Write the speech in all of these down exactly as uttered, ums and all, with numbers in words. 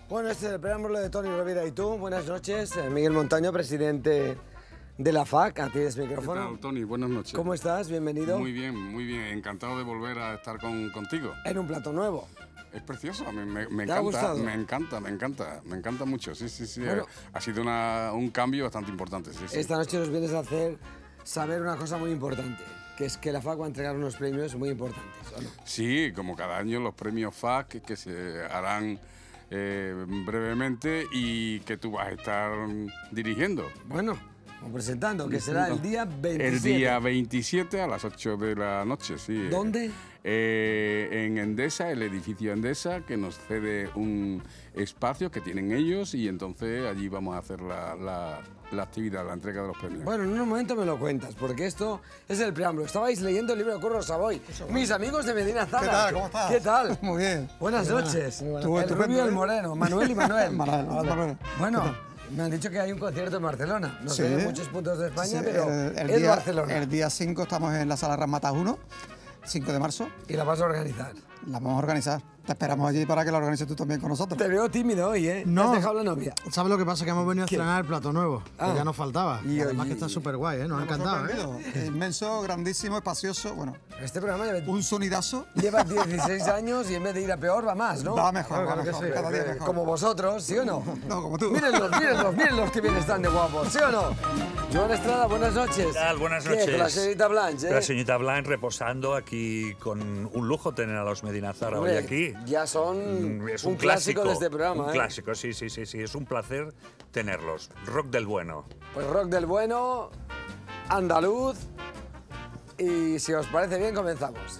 Bueno, este es el preámbulo de Toni Rovira y tú. Buenas noches. Miguel Montaño, presidente de la F A C. A ti es micrófono. ¿Qué tal, Toni? Buenas noches. ¿Cómo estás? Bienvenido. Muy bien, muy bien. Encantado de volver a estar con, contigo. En un plato nuevo. Es precioso, me, me, me ¿Te ha encanta, gustado? me encanta, me encanta, me encanta mucho. Sí, sí, sí. Bueno. ha sido una, un cambio bastante importante. Sí, sí. Esta noche nos vienes a hacer saber una cosa muy importante, que es que la F A C va a entregar unos premios muy importantes, ¿o no? Sí, como cada año los premios F A C que se harán eh, brevemente y que tú vas a estar dirigiendo. Bueno, o presentando, que será el día veintisiete. El día veintisiete a las ocho de la noche, sí. ¿Dónde? Eh, en Endesa, el edificio Endesa, que nos cede un espacio que tienen ellos y entonces allí vamos a hacer la, la, la actividad, la entrega de los premios. Bueno, en un momento me lo cuentas, porque esto es el preámbulo. Estabais leyendo el libro de Curro Savoy. Mis amigos de Medina Zara. ¿Qué tal? ¿Cómo estás? ¿Qué tal? Muy bien. Buenas Muy noches. buena. El Muy buena. rubio y el ¿eh? moreno, Manuel y Manuel. Manuel, Manuel. Bueno, me han dicho que hay un concierto en Barcelona. No Sí. sé de muchos puntos de España, Sí, pero el, el es día, Barcelona. El día cinco estamos en la sala Ramataz uno, cinco de marzo. Y la vas a organizar. La vamos a organizar. Te esperamos allí para que la organices tú también con nosotros. Te veo tímido hoy, ¿eh? No. ¿Te has dejado la novia? ¿Sabes lo que pasa? Que hemos venido a ¿Qué? estrenar el plato nuevo, Ah. que ya nos faltaba. Y- Y además y- que está súper guay, ¿eh? Nos ha Hemos encantado, ¿eh? sorprendido. Inmenso, grandísimo, espacioso. Bueno, Este programa lleva, un sonidazo. lleva dieciséis años y en vez de ir a peor va más, ¿no? Va mejor, Claro, va claro que mejor, sí. cada día Eh, mejor. Como vosotros, ¿sí o no? No, como tú. Mírenlos, mírenlos, mírenlos que bien están de guapos, ¿sí o no? Joan Estrada, buenas noches. ¿Qué tal? Buenas ¿Qué? noches. Con la señorita Blanche, ¿eh? La señorita Blanc reposando aquí con un lujo tener a los Medina Zara Hombre, hoy aquí. Ya son Mm, Es un, clásico, de este programa, Un ¿eh? clásico, sí, sí, sí, sí. Es un placer tenerlos. Rock del bueno. Pues rock del bueno, andaluz, y si os parece bien, comenzamos.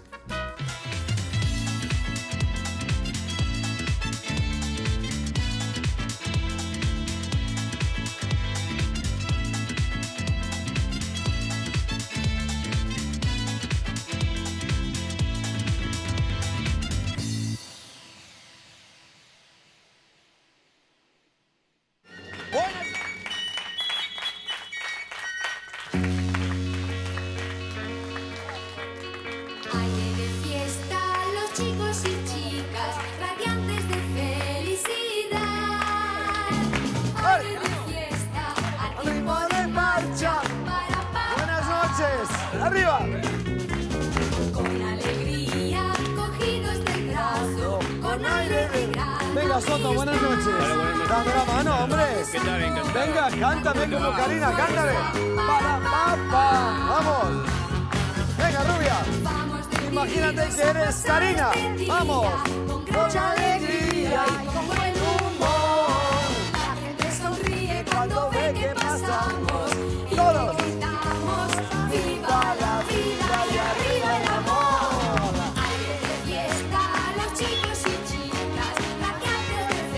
Aire de fiesta, los chicos y chicas, radiantes de felicidad. Aire de fiesta, a tiempo de marcha, para Buenas noches, arriba. con alegría, cogidos del brazo, con aire de gran. Venga, Soto, buenas noches. Dame la mano, hombre. ¿Qué tal? Encantado. Venga, cántame como Karina, cántame. Para, pa, pa. Vamos. Venga, rubia. Vamos de Imagínate que eres Karina. Vamos. Con gran alegría y con buen humor. La gente sonríe cuando ve que pasamos. Y Todos. gritamos, ¡viva la vida y arriba el amor! Aire de fiesta, los chicos y chicas, radiantes de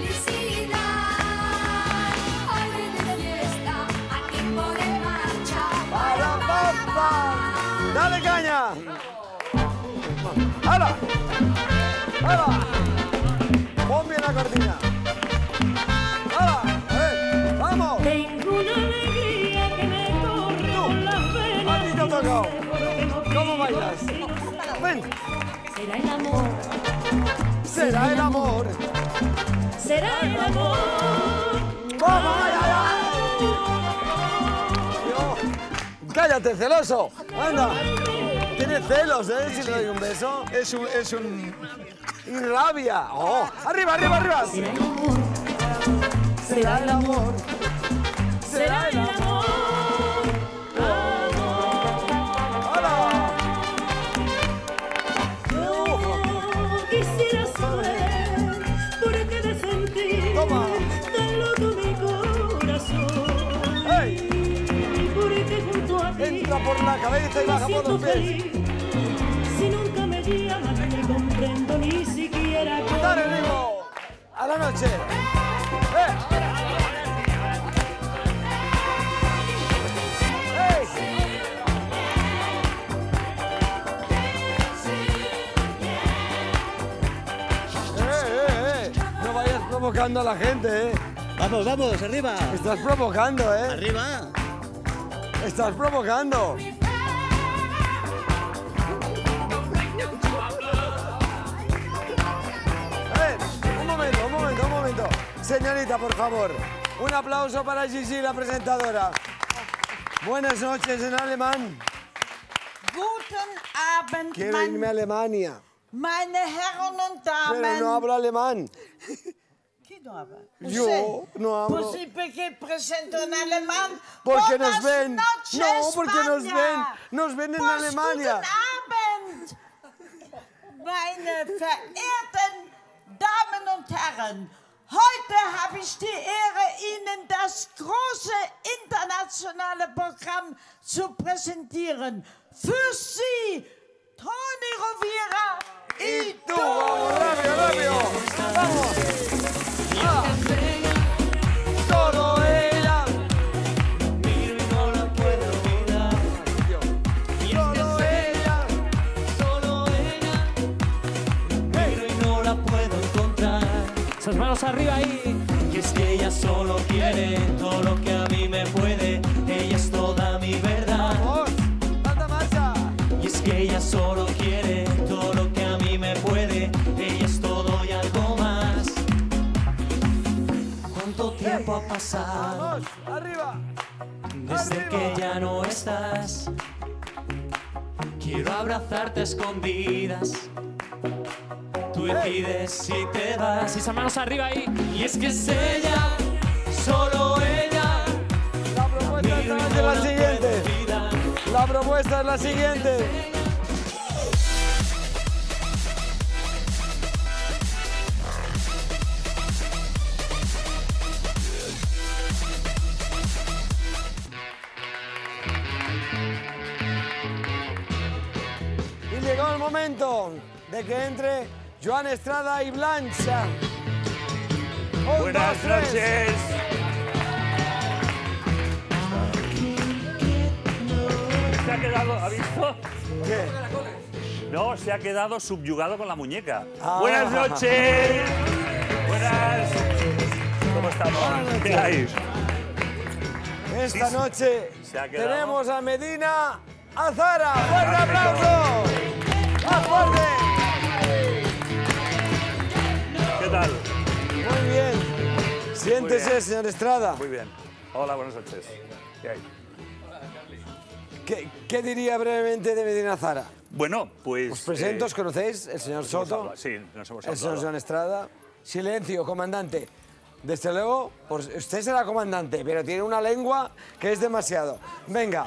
felicidad. Aire de fiesta, a tiempo de marcha. Para, pa, pa. Dale caña. ¡Hala! ¡Hala! Pon bien la cortina. ¡Hala! ¡Eh! ¡Vamos! Tengo una alegría que me corre Tú. por las A venas. ti te ha tocado. ¿Cómo bailas? Ven. Será el amor, Será el amor. será el amor. ¡Vamos! ¡Ay, ay, ay! Dios. ¡Cállate, celoso! ¡Anda! Tienes celos, ¿eh? Si le doy un beso. Es un, es un... ¡Y rabia! ¡Oh! ¡Arriba, arriba, arriba! Será el amor, Será el amor. será el amor. ¡Hala! Yo quisiera saber por qué de sentir Toma. tan loco mi corazón. ¡Ey! Porque junto a ti Entra por la cabeza y me baja por siento los pies. feliz. Si nunca me llamas ni comprendo ni siquiera cómo. ¡Dale, ritmo! ¡A la noche! ¡Eh! ¡Ey! ¡Eh, eh, eh! No vayas provocando a la gente, ¿eh? Vamos, vamos, arriba. Estás provocando, ¿eh? Arriba. Estás provocando. Eh, un momento, un momento, un momento. señorita, por favor. Un aplauso para Gigi, la presentadora. Buenas noches en alemán. Guten Abend, Quiero mein, irme a Alemania, meine Herren und Damen. pero no hablo alemán. ¿Quién no habla? Yo Usted. no hablo. Pues sí, porque presento en alemán. Porque Buenas nos ven. noches, No, porque nos España. ven. Nos ven en Pues Alemania. Guten Abend, meine verehrten Damen und Herren. Heute habe ich die Ehre, Ihnen das große internationale Programm zu präsentieren. Für Sie, Toni Rovira Y tú, vamos, rápido, rápido. Vamos. Ah. Solo ella. Miro y no la puedo olvidar. Solo ella. Solo ella. Miro y no la puedo encontrar. Esas manos arriba ahí. Y es que ella solo quiere todo lo que a mí me puede. Ella es toda mi verdad. Vamos. Tanta marcha. Y es que ella solo quiere todo lo que a mí me puede. Ella es todo y algo más. ¿Cuánto tiempo ha pasado Vamos. Arriba. desde arriba. que ya no estás? Quiero abrazarte a escondidas. Tú decides si te vas. Esas manos arriba ahí. Y es que es ella, solo ella. La propuesta Miro y es no la la siguiente. puedo olvidar. La propuesta es la siguiente. Y llegó el momento de que entre Joan Estrada y Blancha. Un, Buenas dos, tres. noches. Se ha quedado, ¿ha visto? ¿Qué? No, se ha quedado subyugado con la muñeca. Ah. Buenas noches. Buenas. ¿Cómo estamos? Buenas ¿Qué noches. hay? Esta Sí, noche se ha quedado. tenemos a Medina Azara. ¡Fuerte aplauso! ¡Más fuerte! ¿Qué tal? Muy bien. Siéntese, bien. señor Estrada. Muy bien. Hola, buenas noches. ¿Qué hay? ¿Qué, qué diría brevemente de Medina Azara? Bueno, pues... Os presento, eh, ¿os conocéis? El señor nos hemos Soto, hablado, Sí, nos hemos el señor hablado. Joan Estrada. Silencio, comandante. Desde luego, pues usted será comandante, pero tiene una lengua que es demasiado. Venga.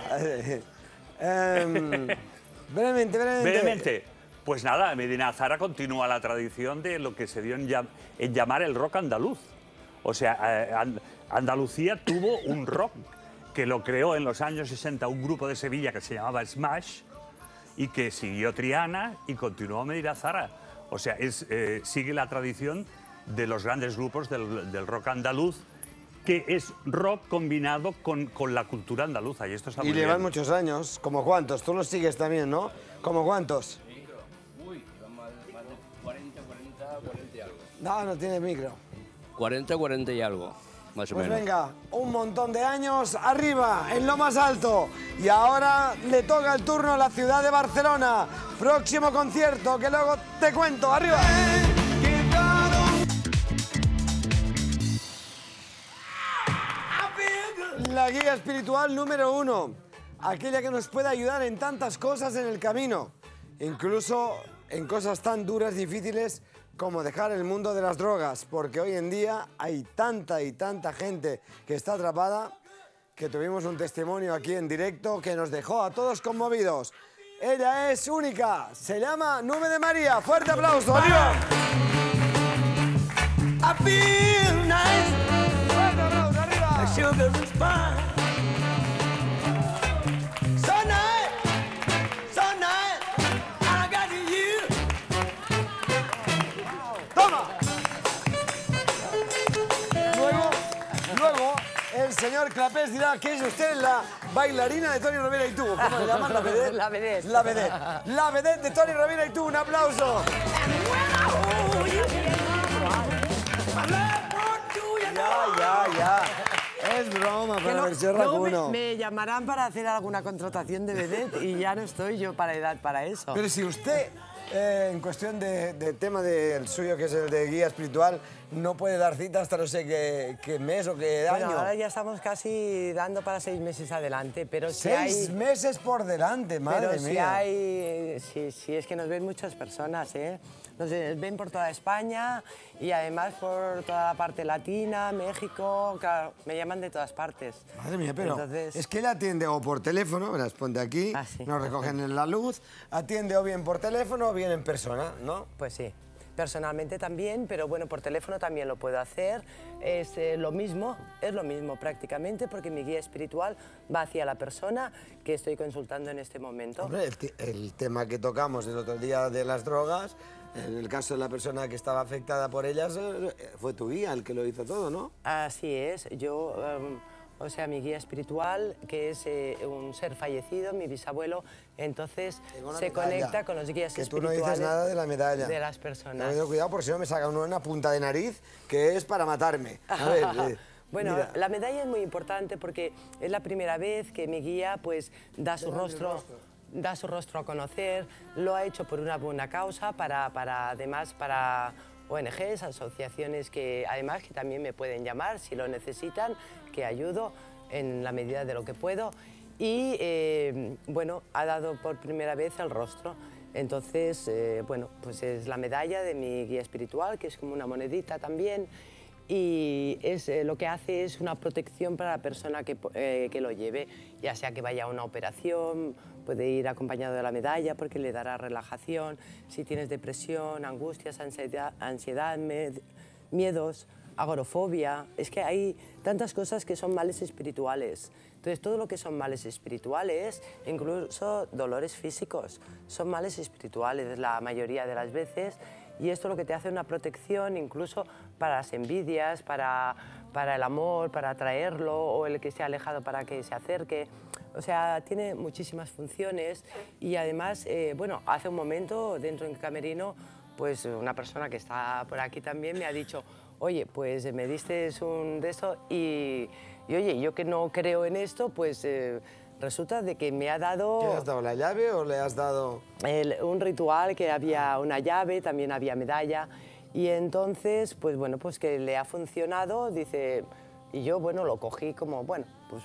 Em, brevemente, brevemente. Brevemente, pues nada, Medina Azara continúa la tradición de lo que se dio en, llam- en llamar el rock andaluz. O sea, eh, And- Andalucía tuvo un rock que lo creó en los años sesenta un grupo de Sevilla que se llamaba Smash y que siguió Triana y continuó Medina Azara. O sea, es, eh, sigue la tradición de los grandes grupos del, del rock andaluz, que es rock combinado con, con la cultura andaluza. Y esto está Y muy llevan bien. muchos años. ¿Como cuántos? Tú los sigues también, ¿no? ¿Como cuántos? Uy, más de cuarenta, cuarenta, cuarenta y algo. No, no tiene micro. cuarenta, cuarenta y algo, más o Pues menos. venga, un montón de años arriba, en lo más alto. Y ahora le toca el turno a la ciudad de Barcelona. Próximo concierto, que luego te cuento. ¡Arriba! La guía espiritual número uno. Aquella que nos puede ayudar en tantas cosas en el camino. Incluso en cosas tan duras, difíciles como dejar el mundo de las drogas. Porque hoy en día hay tanta y tanta gente que está atrapada que tuvimos un testimonio aquí en directo que nos dejó a todos conmovidos. Ella es única. Se llama Nube de María. Fuerte aplauso. ¡Arriba! I feel nice. Fuerte aplauso. ¡Arriba! Sugar and spice. So nice, so nice. I got you. ¡Toma! Luego, luego, el señor Clapés dirá que es usted la bailarina de Toni Rovira y tú. ¿Cómo le llaman? La vedette. La vedette. La vedette. La vedette de Toni Rovira y tú. Un aplauso. Ya, ya, ya. Es broma para no, versión no, me, Racuno. me llamarán para hacer alguna contratación de vedette y ya no estoy yo para edad para eso. Pero si usted eh, en cuestión de, de tema del suyo, que es el de guía espiritual, no puede dar cita hasta no sé qué, qué mes o qué Bueno, año. ahora ya estamos casi dando para seis meses adelante, pero si Seis hay... meses por delante, madre Pero si mía. hay... Sí, sí, es que nos ven muchas personas, ¿eh? Nos ven por toda España y además por toda la parte latina, México, claro, me llaman de todas partes. Madre mía, pero Entonces, es que él atiende o por teléfono, verás, ponte aquí, Ah, sí. nos recogen en la luz, atiende o bien por teléfono o bien en persona, ¿no? Pues sí. Personalmente también, pero bueno, por teléfono también lo puedo hacer. Es eh, lo mismo, es lo mismo prácticamente, porque mi guía espiritual va hacia la persona que estoy consultando en este momento. Hombre, el, te- el tema que tocamos el otro día de las drogas, en el caso de la persona que estaba afectada por ellas, eh, fue tu guía el que lo hizo todo, ¿no? Así es, yo, em, o sea, mi guía espiritual, que es eh, un ser fallecido, mi bisabuelo, entonces Tengo una se medalla, conecta con los guías que tú no espirituales. dices nada de la medalla. De las personas. Ten cuidado, por si no me saca uno una punta de nariz, que es para matarme. A ver, eh, Bueno, mira. la medalla es muy importante porque es la primera vez que mi guía pues da su Deja mi rostro, rostro. da su rostro a conocer, lo ha hecho por una buena causa, para, para además para O N Ges, asociaciones que además que también me pueden llamar si lo necesitan, que ayudo en la medida de lo que puedo. Y eh, bueno, ha dado por primera vez el rostro. Entonces, eh, bueno, pues es la medalla de mi guía espiritual, que es como una monedita también. Y es, eh, lo que hace es una protección para la persona que, eh, que lo lleve, ya sea que vaya a una operación, puede ir acompañado de la medalla porque le dará relajación. Si tienes depresión, angustias, ansiedad, ansiedad med- miedos, agorafobia, es que hay tantas cosas que son males espirituales. Entonces, todo lo que son males espirituales, incluso dolores físicos, son males espirituales la mayoría de las veces. Y esto lo que te hace una protección incluso para las envidias, para, para el amor, para atraerlo, o el que se ha alejado para que se acerque. O sea, tiene muchísimas funciones y además, eh, bueno, hace un momento dentro del camerino, pues una persona que está por aquí también me ha dicho, oye, pues me diste un de eso y, y oye, yo que no creo en esto, pues... Eh, resulta de que me ha dado... ¿Qué le has dado, la llave o le has dado...? El, un ritual que había una llave, también había medalla, y entonces, pues bueno, pues que le ha funcionado, dice, y yo, bueno, lo cogí como, bueno, pues,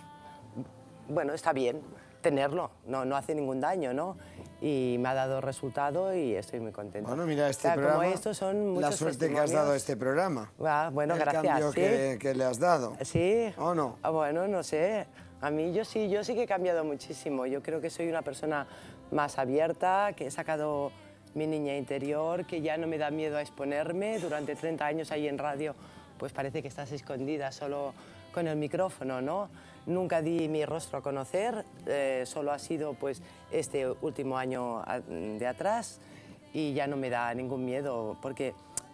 bueno, está bien tenerlo, no, no hace ningún daño, ¿no? Y me ha dado resultado y estoy muy contenta. Bueno, mira, este o sea, programa, como estos son muchos la suerte que has dado a testimonios. este programa. Ah, bueno, el gracias. cambio ¿sí? que, que le has dado. Sí. ¿O no? Ah, bueno, no sé. A mí yo sí, yo sí que he cambiado muchísimo. Yo creo que soy una persona más abierta, que he sacado mi niña interior, que ya no me da miedo a exponerme. Durante treinta años ahí en radio, pues parece que estás escondida solo con el micrófono, ¿no? Nunca di mi rostro a conocer, eh, solo ha sido pues este último año a- de atrás y ya no me da ningún miedo porque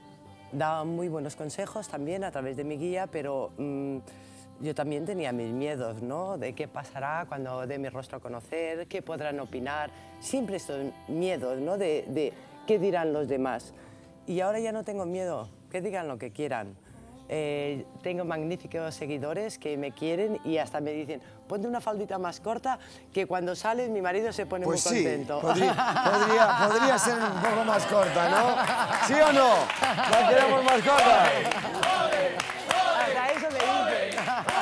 daba muy buenos consejos también a través de mi guía, pero mm, yo también tenía mis miedos, ¿no? De qué pasará cuando dé mi rostro a conocer, qué podrán opinar, siempre estos miedos, ¿no? De, de qué dirán los demás. Y ahora ya no tengo miedo, que digan lo que quieran. Eh, tengo magníficos seguidores que me quieren y hasta me dicen, ponte una faldita más corta, que cuando sales mi marido se pone Pues muy sí, contento. podría, podría, podría ser un poco más corta, ¿no? ¿Sí o no? ¿La queremos más corta? Hasta eso me dicen.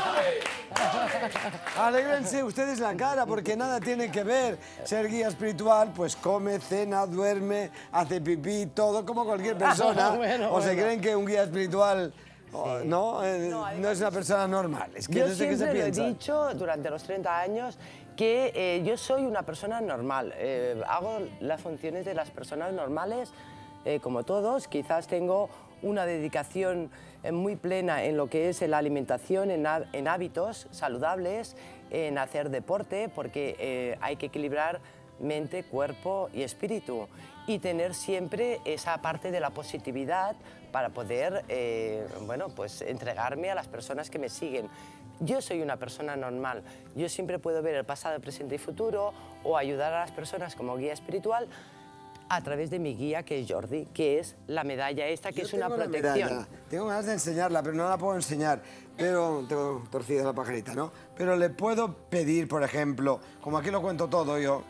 Alégrense ustedes la cara, porque nada tiene que ver. Ser guía espiritual, pues come, cena, duerme, hace pipí, todo como cualquier persona. Bueno, o se bueno. creen que un guía espiritual oh, ¿no? Eh, no, es una persona normal. Es que Yo no sé qué se siempre lo he piensa. dicho durante los treinta años que eh, yo soy una persona normal. Eh, hago las funciones de las personas normales, eh, como todos. Quizás tengo una dedicación eh, muy plena en lo que es la alimentación, en, há- en hábitos saludables, en hacer deporte, porque eh, hay que equilibrar mente, cuerpo y espíritu y tener siempre esa parte de la positividad para poder eh, bueno, pues entregarme a las personas que me siguen. Yo soy una persona normal, yo siempre puedo ver el pasado, presente y futuro o ayudar a las personas como guía espiritual a través de mi guía, que es Jordi, que es la medalla esta, que Yo es una tengo la protección. medalla. Tengo ganas de enseñarla, pero no la puedo enseñar. Pero tengo torcida la pajarita, ¿no? Pero le puedo pedir, por ejemplo, como aquí lo cuento todo yo,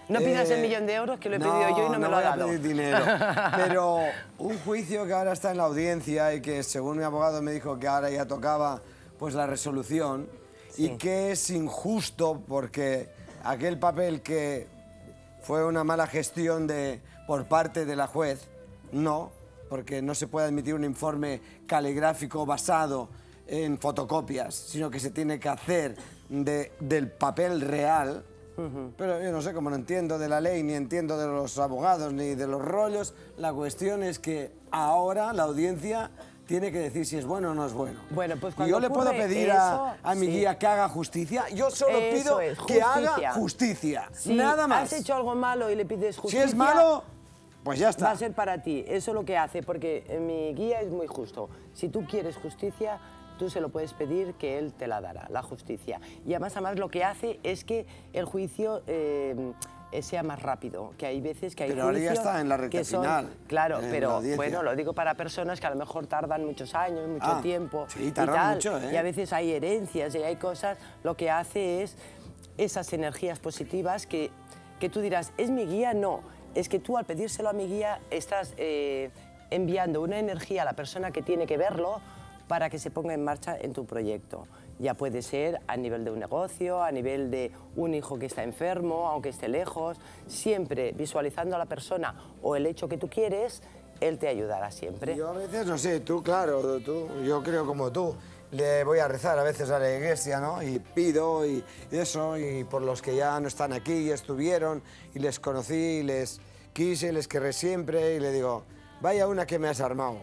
No pidas Eh, el millón de euros que lo he pedido yo y no me lo ha voy a dado. pedir dinero. Pero un juicio que ahora está en la audiencia y que según mi abogado me dijo que ahora ya tocaba pues la resolución y que es injusto porque aquel papel que fue una mala gestión de, por parte de la juez, no, porque no se puede admitir un informe caligráfico basado en fotocopias, sino que se tiene que hacer de, del papel real. Pero yo no sé, como no entiendo de la ley, ni entiendo de los abogados, ni de los rollos, la cuestión es que ahora la audiencia tiene que decir si es bueno o no es bueno. Bueno, pues y cuando yo le puedo ocurre pedir eso, a, a mi sí. guía que haga justicia. Yo solo Eso pido es, que haga justicia. justicia. Si Nada más. has hecho algo malo y le pides Si justicia... es malo, pues ya está. Va a ser para ti. Eso es lo que hace, porque mi guía es muy justo. Si tú quieres justicia, tú se lo puedes pedir que él te la dará, la justicia. Y además, además lo que hace es que el juicio eh, sea más rápido, que hay veces que hay Pero ahora ya juicios está en la recta que son- final, Claro, en la pero audiencia. bueno, lo digo para personas que a lo mejor tardan muchos años, mucho Ah, tiempo sí, y tardan tal. mucho, ¿eh? Y a veces hay herencias y hay cosas, lo que hace es esas energías positivas que, que tú dirás, ¿es mi guía? No, es que tú al pedírselo a mi guía estás eh, enviando una energía a la persona que tiene que verlo para que se ponga en marcha en tu proyecto. Ya puede ser a nivel de un negocio, a nivel de un hijo que está enfermo, aunque esté lejos, siempre visualizando a la persona o el hecho que tú quieres, él te ayudará siempre. Yo a veces, no sé, tú, claro, tú, yo creo como tú. Le voy a rezar a veces a la iglesia, ¿no? Y pido y eso, y por los que ya no están aquí y estuvieron, y les conocí, y les quise, les querré siempre, y le digo, vaya una que me has armado.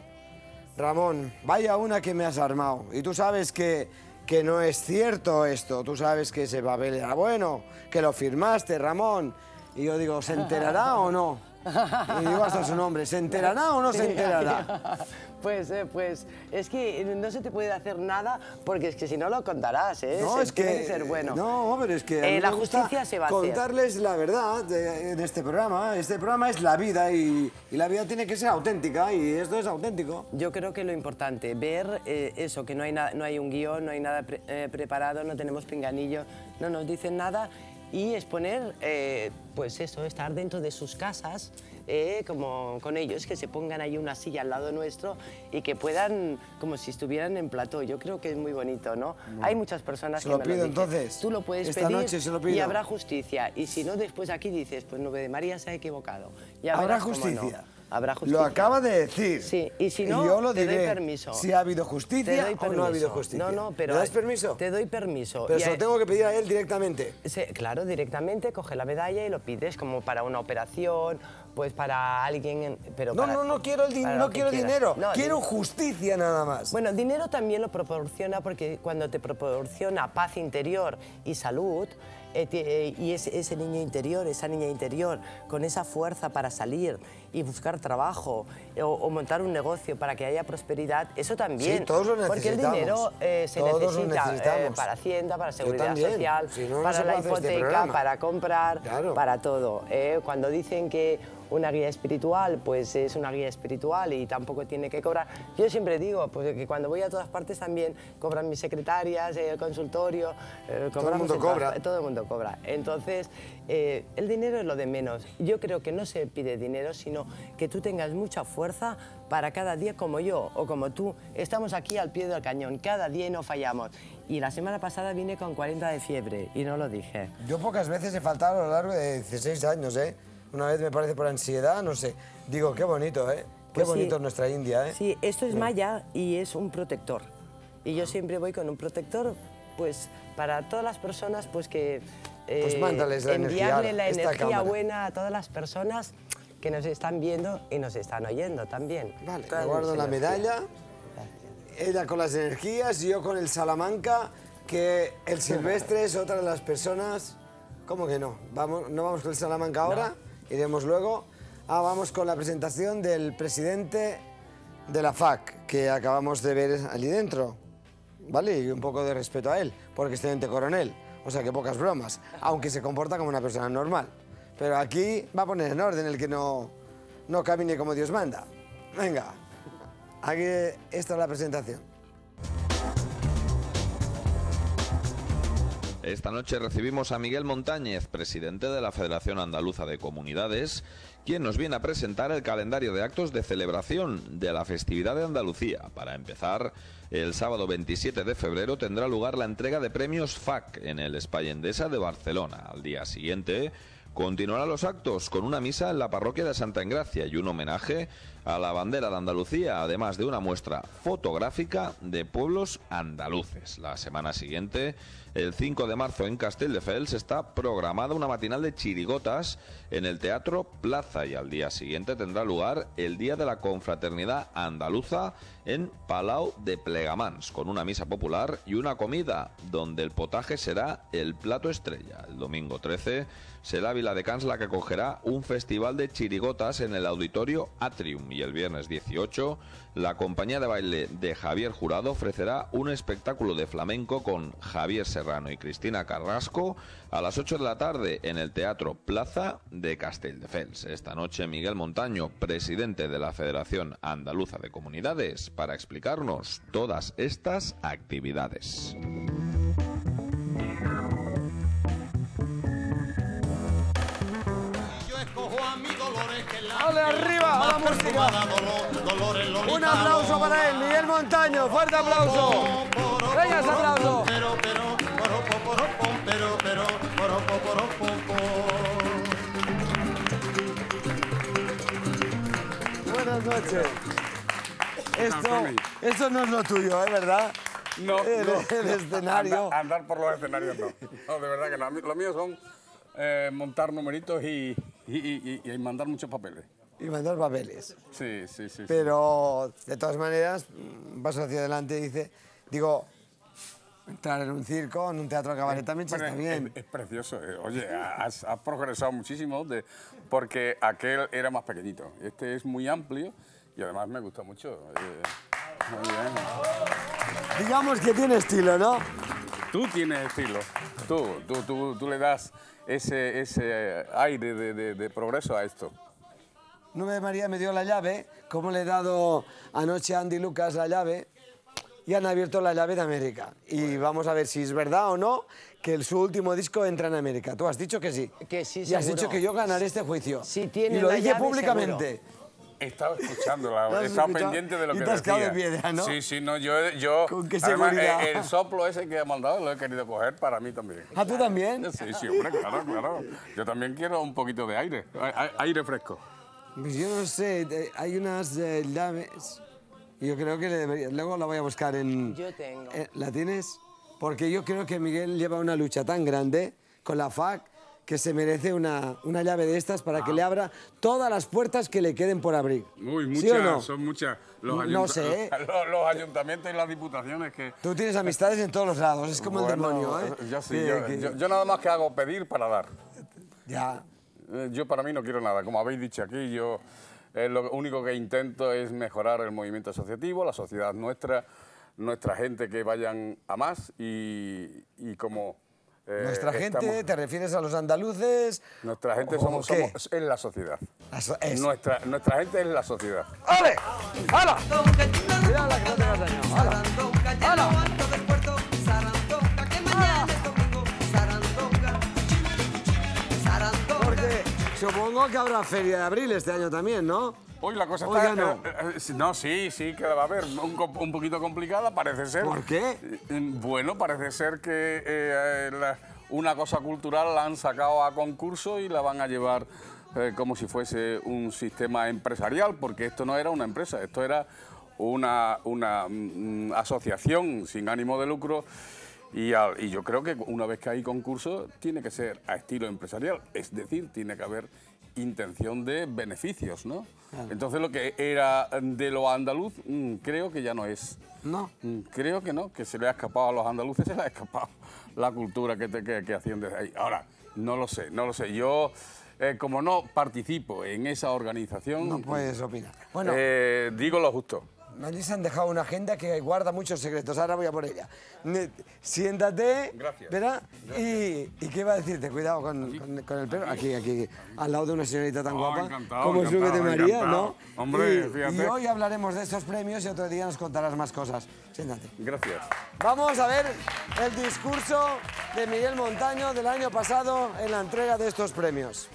Ramón, vaya una que me has armado. Y tú sabes que, que no es cierto esto, tú sabes que ese papel era bueno, que lo firmaste, Ramón. Y yo digo, ¿se enterará o no? Y digo hasta su nombre, ¿se enterará o no se enterará? Pues, eh, pues es que no se te puede hacer nada porque es que si no lo contarás, ¿eh? No, Se- es que... tiene que ser bueno. No, pero es que a Eh, mí la me gusta justicia se va a hacer. contarles la verdad de- en este programa. Este programa es la vida y, y la vida tiene que ser auténtica y esto es auténtico. Yo creo que lo importante, ver eh, eso, que no hay, na- no hay un guión, no hay nada pre- eh, preparado, no tenemos pinganillo, no nos dicen nada y exponer, eh, pues eso, estar dentro de sus casas, eh, como con ellos, que se pongan ahí una silla al lado nuestro y que puedan, como si estuvieran en plató. Yo creo que es muy bonito, ¿no? Bueno. Hay muchas personas Se que lo me pido, lo dicen. entonces. Tú lo puedes Esta pedir noche se lo pido. y habrá justicia. Y si no, después aquí dices, pues Nube de María se ha equivocado. Ya Habrá verás cómo no. justicia. Habrá justicia. Lo acaba de decir. Sí, y si no, yo lo te doy diré permiso. si ha habido Te justicia doy o no ha habido permiso. justicia. No, no, pero... ¿Me das permiso? Te doy permiso. Pero Y se lo a- tengo que pedir a él directamente. se- claro, directamente coge la medalla y lo pides como para una operación, pues para alguien... en- Pero No, para- no, no quiero, el din- para no lo que quiero quieras. dinero. No, quiero di- justicia nada más. Bueno, dinero también lo proporciona porque cuando te proporciona paz interior y salud, eh, ti- eh, y ese, ese niño interior, esa niña interior, con esa fuerza para salir y buscar trabajo eh, o, o montar un negocio para que haya prosperidad, eso también. Sí, todos lo Porque el necesitamos. dinero eh, se Todos lo necesita eh, necesitamos. para Hacienda, para Seguridad también. Social, Si no, no para se la puede hacer este hipoteca, programa. para comprar, Claro. para todo. eh. Cuando dicen que una guía espiritual, pues es una guía espiritual y tampoco tiene que cobrar. Yo siempre digo pues, que cuando voy a todas partes también cobran mis secretarias, eh, el consultorio, eh, Todo el cobramos mundo en todas cobra. pa- todo el mundo cobra. Entonces, eh, el dinero es lo de menos. Yo creo que no se pide dinero, sino que tú tengas mucha fuerza para cada día como yo o como tú. Estamos aquí al pie del cañón, cada día y no fallamos. Y la semana pasada vine con cuarenta de fiebre y no lo dije. Yo pocas veces he faltado a lo largo de dieciséis años, ¿eh? Una vez me parece por ansiedad, no sé. Digo, qué bonito, ¿eh? Qué Pues sí. bonito es nuestra India, ¿eh? Sí, esto es malla y es un protector. Y yo siempre voy con un protector, pues para todas las personas, pues que eh, Pues mándales la energía enviarle ahora, la esta energía cámara. buena a todas las personas que nos están viendo y nos están oyendo también. Vale, Todas me guardo mis la energías. medalla. Ella con las energías y yo con el Salamanca, que el Silvestre es otra de las personas... ¿Cómo que no? Vamos, ¿No vamos con el Salamanca ahora? Iremos luego. Ah, vamos con la presentación del presidente de la F A C, que acabamos de ver allí dentro. ¿Vale? Y un poco de respeto a él, porque es teniente coronel. O sea que pocas bromas, aunque se comporta como una persona normal. Pero aquí va a poner en orden el que no, no camine como Dios manda. Venga, aquí esta es la presentación. Esta noche recibimos a Miguel Montañez, presidente de la Federación Andaluza de Comunidades, quien nos viene a presentar el calendario de actos de celebración de la festividad de Andalucía. Para empezar, el sábado veintisiete de febrero tendrá lugar la entrega de premios F A C en el Espai Endesa de Barcelona. Al día siguiente continuarán los actos con una misa en la parroquia de Santa Engracia y un homenaje a la bandera de Andalucía, además de una muestra fotográfica de pueblos andaluces. La semana siguiente, el cinco de marzo, en Castelldefels, está programada una matinal de chirigotas en el Teatro Plaza y al día siguiente tendrá lugar el Día de la Confraternidad Andaluza en Palau de Plegamans, con una misa popular y una comida donde el potaje será el plato estrella. El domingo trece será Viladecans la que acogerá un festival de chirigotas en el Auditorio Atrium y el viernes dieciocho la compañía de baile de Javier Jurado ofrecerá un espectáculo de flamenco con Javier Serrano y Cristina Carrasco a las ocho de la tarde en el Teatro Plaza de Castelldefels. Esta noche Miguel Montaño, presidente de la Federación Andaluza de Comunidades, para explicarnos todas estas actividades. ¡Dale arriba! ¡A la música! Un aplauso para él, Miguel Montaño. ¡Fuerte aplauso! ¡Venga ese aplauso! Buenas noches. Esto, esto no es lo tuyo, ¿eh? ¿Verdad? No, el, no, el no. escenario. Andar, andar por los escenarios no. No, de verdad que no. Lo mío son eh, montar numeritos y, y, y, y, y mandar muchos papeles. Y mandar papeles. Sí, sí, sí. Pero, de todas maneras, un paso hacia adelante dice, digo, entrar en un circo, en un teatro cabaret también Bueno, está es, bien. Es, es precioso. eh. Oye, has, has progresado muchísimo de, porque aquel era más pequeñito. Este es muy amplio y además me gusta mucho. Eh, muy bien. Digamos que tiene estilo, ¿no? Tú tienes estilo. Tú, tú, tú, tú le das ese, ese aire de, de, de progreso a esto. Nube María me dio la llave, como le he dado anoche a Andy Lucas la llave, y han abierto la llave de América. Y vamos a ver si es verdad o no que el, su último disco entra en América. Tú has dicho que sí. Que sí, y has seguro. dicho que yo ganaré este juicio. Si tiene y lo la dice llave, públicamente. seguro. He estado escuchándola, ¿Lo has he estado escuchado? pendiente de lo Y que te has decía. quedado de piedra, ¿no? Sí, sí, no, yo... yo ¿Con qué además, seguridad? el, el soplo ese que ha mandado lo he querido coger para mí también. ¿Ah, tú también? Sí, sí, hombre, claro, claro. Yo también quiero un poquito de aire, a- a- aire fresco. Pues yo no sé, eh, hay unas eh, llaves, y yo creo que le debería- luego la voy a buscar en... Yo tengo. eh, ¿La tienes? Porque yo creo que Miguel lleva una lucha tan grande con la F A C que se merece una, una llave de estas para que le abra todas las puertas que le queden por abrir. Uy, muchas, ¿Sí o no? son muchas. Los, No ayunta- sé, ¿eh? los, los ayuntamientos y las diputaciones que... Tú tienes amistades en todos los lados, es como Bueno, el demonio, ¿eh? Yo sí, Que- yo, que- yo- yo nada más que hago pedir para dar. Ya. Eh, Yo para mí no quiero nada, como habéis dicho aquí, yo eh, lo único que intento es mejorar el movimiento asociativo, la sociedad nuestra, nuestra gente que vayan a más y, y como... eh, Nuestra gente, estamos- ¿te refieres a los andaluces? Nuestra gente ¿O somos, qué? somos es la sociedad. La so- es. Nuestra, nuestra gente es la sociedad. ¡Ale! ¡Hala! Cuidado, que no te hagas daño. ¡Hala! ¡Hala! Porque supongo que habrá feria de abril este año también, ¿no? Hoy la cosa Hoy está... ya no. eh, eh, no, sí, sí, que la va a haber un, co- un poquito complicada, parece ser. ¿Por qué? Eh, Bueno, parece ser que eh, eh, la- una cosa cultural la han sacado a concurso y la van a llevar eh, como si fuese un sistema empresarial, porque esto no era una empresa, esto era una, una mm, asociación sin ánimo de lucro. Y, al- y yo creo que una vez que hay concurso tiene que ser a estilo empresarial, es decir, tiene que haber intención de beneficios, ¿no? Claro. Entonces lo que era de lo andaluz mm, creo que ya no es. No. Mm, Creo que no, que se le ha escapado a los andaluces, se le ha escapado la cultura que, te- que, que hacían desde ahí. Ahora, no lo sé, no lo sé. Yo, eh, como no participo en esa organización... No puedes opinar. Bueno, eh, digo lo justo. Allí se han dejado una agenda que guarda muchos secretos. Ahora voy a por ella. Ne- Siéntate. Gracias. Espera. Y, ¿y qué va a decirte? Cuidado con, con- con el pelo. Aquí, aquí, al lado de una señorita tan Oh, guapa. encantado, como es Luque de encantado, María, encantado. ¿no? Hombre, y, fíjate. y hoy hablaremos de estos premios y otro día nos contarás más cosas. Siéntate. Gracias. Vamos a ver el discurso de Miguel Montaño del año pasado en la entrega de estos premios.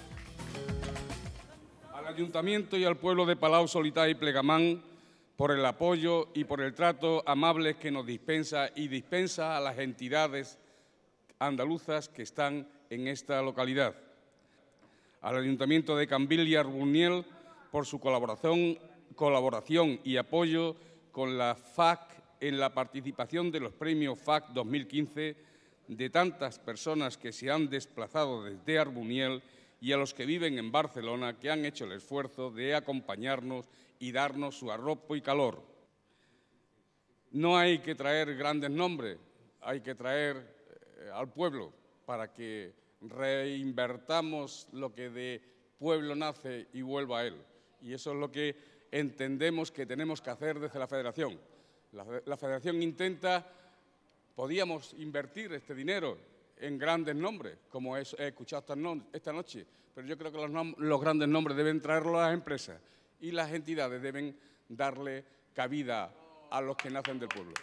Al Ayuntamiento y al pueblo de Palau, Solità y Plegamán por el apoyo y por el trato amable que nos dispensa y dispensa a las entidades andaluzas que están en esta localidad. Al Ayuntamiento de Cambil y Arbuniel por su colaboración, colaboración y apoyo con la F A C en la participación de los premios F A C dos mil quince de tantas personas que se han desplazado desde Arbuniel y a los que viven en Barcelona, que han hecho el esfuerzo de acompañarnos y darnos su arropo y calor. No hay que traer grandes nombres, hay que traer eh, al pueblo para que reinvertamos lo que de pueblo nace y vuelva a él. Y eso es lo que entendemos que tenemos que hacer desde la Federación. La, la Federación intenta, podíamos invertir este dinero en grandes nombres, como he, he escuchado esta, no, esta noche, pero yo creo que los, nom los grandes nombres deben traerlos las empresas y las entidades deben darle cabida a los que nacen del pueblo.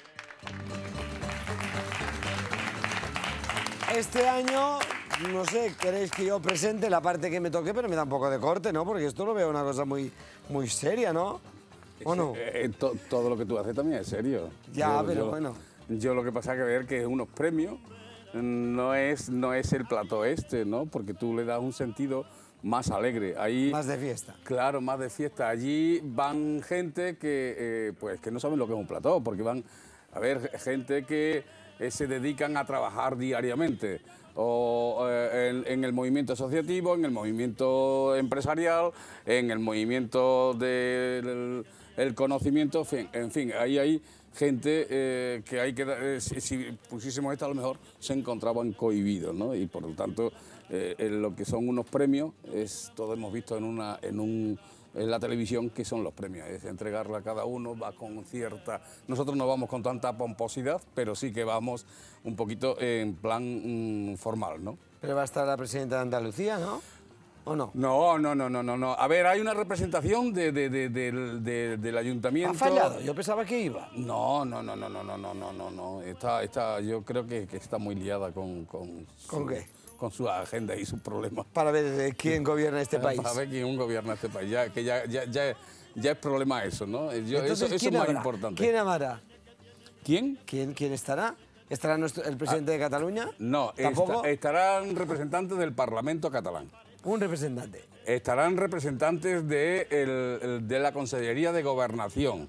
Este año, no sé, queréis que yo presente la parte que me toque, pero me da un poco de corte, ¿no? Porque esto lo veo una cosa muy, muy seria, ¿no? ¿O no? Eh, eh, to- todo lo que tú haces también es serio. Ya, Yo- pero yo- bueno. Yo lo que pasa es que ver que unos premios no es, no es el plato este, ¿no? Porque tú le das un sentido más alegre. Ahí, Más de fiesta. Claro, más de fiesta. Allí van gente que, eh, pues, que no saben lo que es un plató, porque van a ver gente que eh, se dedican a trabajar diariamente, o eh, en, en el movimiento asociativo, en el movimiento empresarial, en el movimiento del el conocimiento, en fin, en fin, ahí hay gente eh, que hay que, eh, si, si pusiésemos esto a lo mejor se encontraban cohibidos, ¿no? Y por lo tanto, eh, en lo que son unos premios, es todo hemos visto en, una, en, un, en la televisión que son los premios, es entregarle a cada uno, va con cierta... Nosotros no vamos con tanta pomposidad, pero sí que vamos un poquito en plan mm, formal, ¿no? Pero va a estar la presidenta de Andalucía, ¿no? ¿O no? No, no, no, no, no, no. A ver, hay una representación de, de- de- del- de- del ayuntamiento. ¿Ha fallado? Yo pensaba que iba. No, no, no, no, no, no, no, no, no, no. Está, está, yo creo que, que está muy liada con, con, ¿Con su- qué? Con su agenda y sus problemas. Para ver eh, quién gobierna este país. Para ver quién gobierna este país. Ya, que ya, ya, ya, ya es problema eso, ¿no? Yo- Entonces, eso eso es ¿quién más habrá? importante. ¿Quién habrá? ¿Quién? ¿Quién, quién estará? ¿Estará nuestro, el presidente de Cataluña? No, ¿Tampoco? esta- estarán representantes del Parlamento catalán. Un representante. Estarán representantes de, el- el- de la Consellería de Gobernación.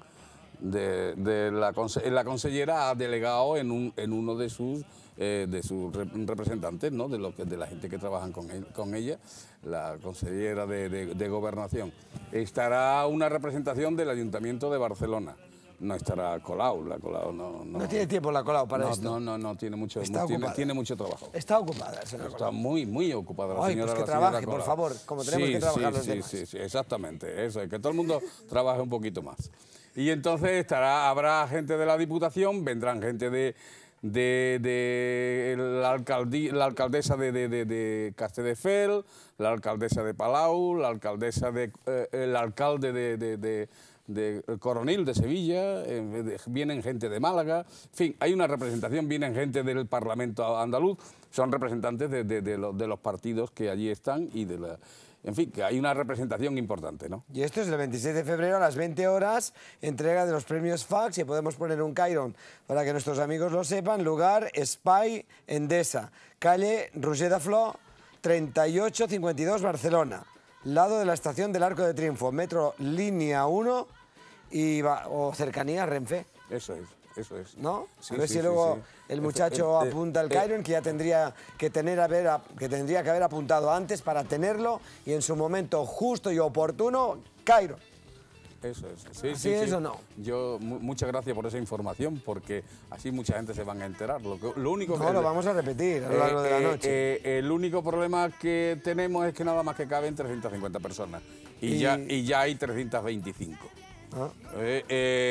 De, de la, conse- la consellera ha delegado en, un, en uno de sus, eh, de sus rep- representantes, ¿no? de, lo que, de la gente que trabajan con, él- con ella, la consellera de, de- de Gobernación. Estará una representación del Ayuntamiento de Barcelona. No estará Colau, la Colau no... No tiene tiempo la Colau para no, esto. No, no, no, tiene mucho, Está tiene, ocupada. tiene mucho trabajo. Está ocupada, señora Está Colau. muy, muy ocupada la Ay, señora. pues que la señora trabaje, por Colau. favor, como tenemos Sí, que trabajar sí, los sí, demás. Sí, sí, exactamente, eso es, que todo el mundo trabaje un poquito más. Y entonces estará, habrá gente de la Diputación, vendrán gente de, de, de la, alcaldí, la alcaldesa de, de, de, de Castelldefels, la alcaldesa de Palau, la alcaldesa de, eh, el alcalde de... de, de de el Coronil de Sevilla, eh, de- vienen gente de Málaga, en fin, hay una representación, vienen gente del Parlamento andaluz, son representantes de, de- de los, de los partidos que allí están y de la... En fin, que hay una representación importante, ¿no? Y esto es el veintiséis de febrero a las veinte horas, entrega de los premios F A C, y podemos poner un Cairon para que nuestros amigos lo sepan. Lugar, Espai Endesa, calle Roger de Flor, treinta y ocho cincuenta y dos, Barcelona. Lado de la estación del Arco de Triunfo, metro línea uno y va- o cercanía Renfe. Eso es, eso es. ¿No? Sí, a ver sí, si sí, luego sí. el Eso, muchacho eh, eh, apunta el eh, Cairon, que ya tendría que, tener haber, que tendría que haber apuntado antes para tenerlo y en su momento justo y oportuno, Cairon. Eso es. Sí, ¿Así sí, es sí. o no? Yo, mu- muchas gracias por esa información, porque así mucha gente se van a enterar. Lo, que- lo único No, que, lo vamos a repetir a lo largo de la noche. eh, el único problema que tenemos es que nada más que caben trescientas cincuenta personas. Y, Y- Ya, y ya hay trescientas veinticinco. Ah. Eh, eh,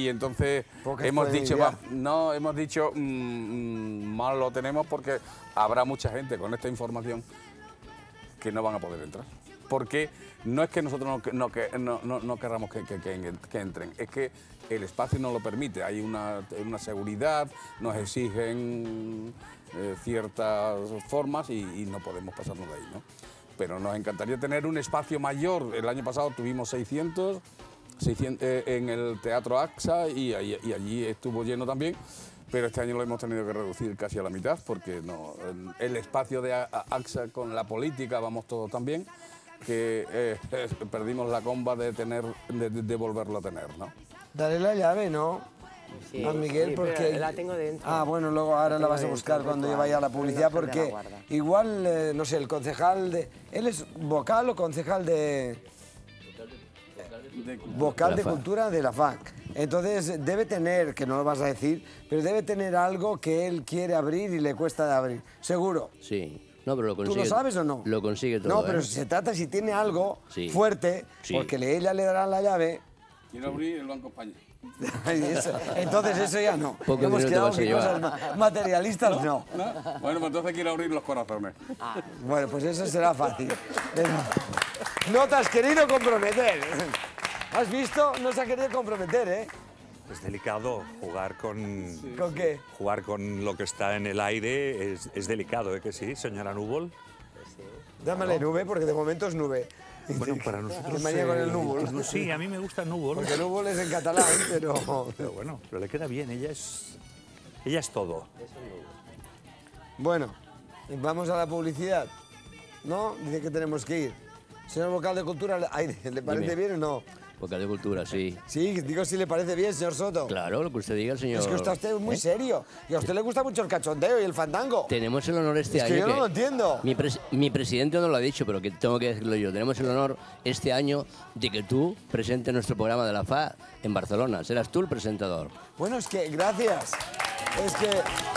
y entonces Pocas hemos pueden dicho, lidiar. va, no, hemos dicho, mm, mm, mal lo tenemos porque habrá mucha gente con esta información que no van a poder entrar. Porque no es que nosotros no, que- no, que- no, no, no querramos que, que- que- que entren, es que el espacio no lo permite. Hay una, una seguridad, nos exigen eh, ciertas formas y, y no podemos pasarnos de ahí, ¿no? Pero nos encantaría tener un espacio mayor. El año pasado tuvimos seiscientos, seiscientos eh, en el Teatro AXA y, ahí- y allí estuvo lleno también. Pero este año lo hemos tenido que reducir casi a la mitad porque no, el espacio de A- A- AXA con la política vamos todos también, que eh, eh, perdimos la comba de tener de, de- de volverlo a tener, ¿no? Daré la llave, ¿no? Sí, a Miguel, sí, pero porque... la tengo dentro. Ah, bueno, luego ahora La la vas a tengo buscar dentro, cuando yo dentro, vaya a la pero publicidad, no se me la porque guarda. igual, eh, no sé, el concejal de... ¿Él es vocal o concejal de...? Vocal de La F A C. Cultura de la F A C. Entonces debe tener, que no lo vas a decir, pero debe tener algo que él quiere abrir y le cuesta de abrir. Seguro. Sí. No, pero lo ¿Tú consigue. lo sabes o no? Lo consigue todo. No, pero ¿eh? se trata si tiene algo Sí. fuerte, Sí. porque le- ella le dará la llave. Quiero abrir el Banco España. y eso- entonces eso ya no. Poco Hemos dinero te quedado vas a que llevar. cosas ma- materialistas no. ¿No? Bueno, pues entonces quiero abrir los corazones. Bueno, pues eso será fácil. No te has querido comprometer. ¿Has visto? No se ha querido comprometer, ¿eh? Es delicado jugar con... ¿Con qué? Jugar con lo que está en el aire es, es delicado, ¿eh? Que sí, señora Núvol. Dámele nube, porque de momento es nube. Bueno, para nosotros... Que manía con el eh, núvol. no, sí, a mí me gusta Núvol. Porque núvol es en catalán, pero... Pero bueno, pero le queda bien, ella es... Ella es todo. Bueno, vamos a la publicidad. ¿No? Dice que tenemos que ir. Señor vocal de Cultura, ay, ¿le parece Dime. bien o no? Vocal de Cultura, sí. Sí, digo si le parece bien, señor Soto. Claro, lo que usted diga, señor. Es que está usted muy ¿Eh? serio. Y a usted le gusta mucho el cachondeo y el fandango. Tenemos el honor este Es que año. yo no lo entiendo. Mi, pres- mi presidente no lo ha dicho, pero que tengo que decirlo yo. Tenemos el honor este año de que tú presentes nuestro programa de la F A en Barcelona. Serás tú el presentador. Bueno, es que, gracias. Es que...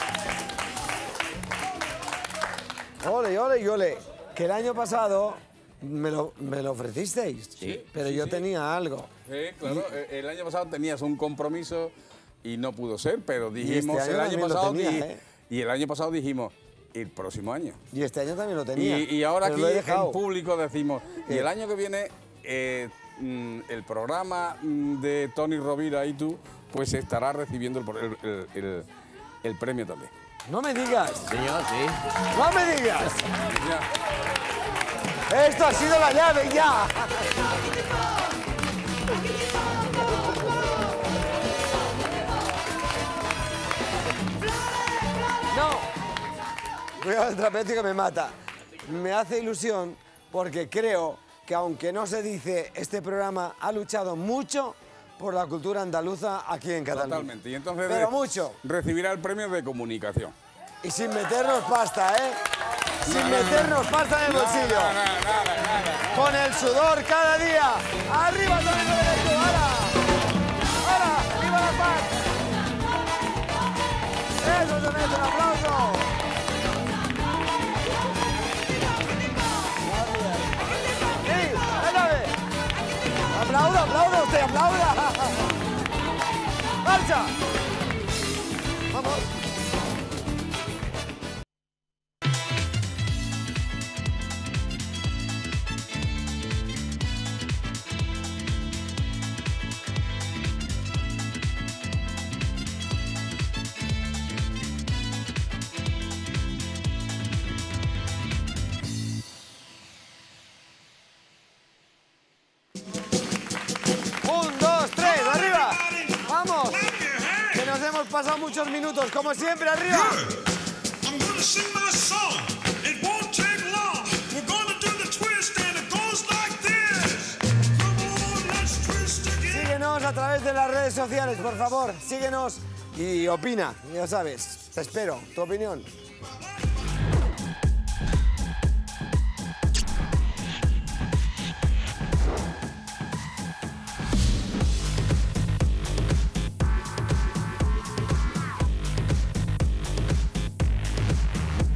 Ole, ole y ole. Que el año pasado me lo, me lo ofrecisteis. Sí. Pero Sí, yo sí. tenía algo. Sí, claro, eh, el año pasado tenías un compromiso y no pudo ser, pero este dijimos año el año también lo pasado tenía, di- ¿eh? y el año pasado dijimos el próximo año. Y este año también lo Y, tenía. y ahora pero aquí lo he en dejado. público decimos, y ¿Qué? el año que viene eh, mm, el programa mm, de Tony Rovira y tú, pues estará recibiendo el, el- el- el- el premio también. No me digas. Señor, sí. No me digas. Ya. Esto ha sido la llave ya. No. Cuidado el trapecio que me mata. Me hace ilusión porque creo que aunque no se dice, este programa ha luchado mucho por la cultura andaluza aquí en Cataluña. Totalmente. Y entonces Pero de- mucho. recibirá el premio de comunicación. Y sin meternos pasta, ¿eh? Sin meternos pasta en el bolsillo. Con el sudor cada día. ¡Arriba también lo eres tú! ¡Ahora! ¡Ahora! ¡Viva la paz! ¡Eso se mete un aplauso! ¡Sí! ¡Ándale! ¡Aplauda, aplauda usted! ¡Aplauda! ¡Marcha! ¡Vamos! Un, dos, tres, arriba. Vamos. Que nos hemos pasado muchos minutos, como siempre, arriba. I'm gonna sing my song. It won't take long. We're gonna do the twist and it goes like this. Come on, let's twist again. Síguenos a través de las redes sociales, por favor. Síguenos y opina, ya sabes. Te espero, tu opinión.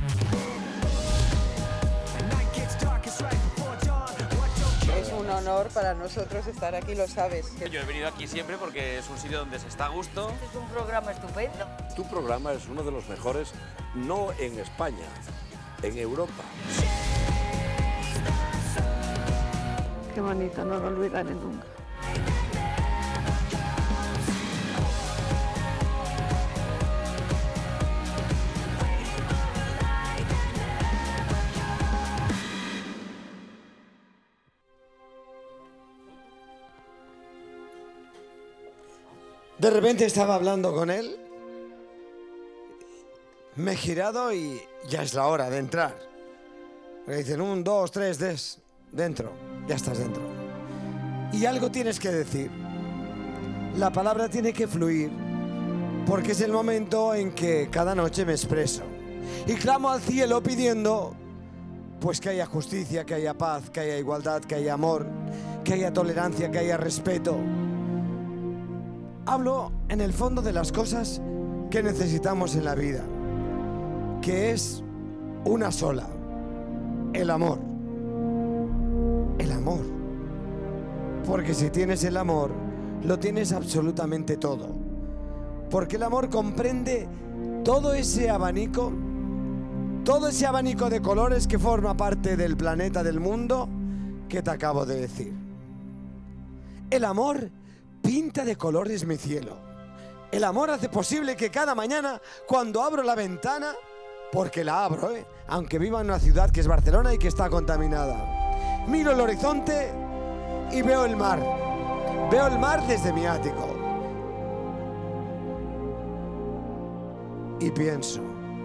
Es un honor para nosotros estar aquí, lo sabes. Yo he venido aquí siempre porque es un sitio donde se está a gusto. Es un programa estupendo. Tu programa es uno de los mejores, no en España, en Europa. Qué bonito, no lo olvidaré nunca. De repente estaba hablando con él, me he girado y ya es la hora de entrar. Me dicen un, dos, tres, des, dentro, ya estás dentro. Y algo tienes que decir. La palabra tiene que fluir, porque es el momento en que cada noche me expreso. Y clamo al cielo pidiendo, pues que haya justicia, que haya paz, que haya igualdad, que haya amor, que haya tolerancia, que haya respeto. Hablo en el fondo de las cosas que necesitamos en la vida, que es una sola, el amor. El amor. Porque si tienes el amor, lo tienes absolutamente todo. Porque el amor comprende todo ese abanico, todo ese abanico de colores que forma parte del planeta, del mundo, que te acabo de decir. El amor pinta de colores mi cielo. El amor hace posible que cada mañana, cuando abro la ventana, porque la abro, ¿eh? aunque viva en una ciudad que es Barcelona y que está contaminada, miro el horizonte y veo el mar. Veo el mar desde mi ático. Y pienso,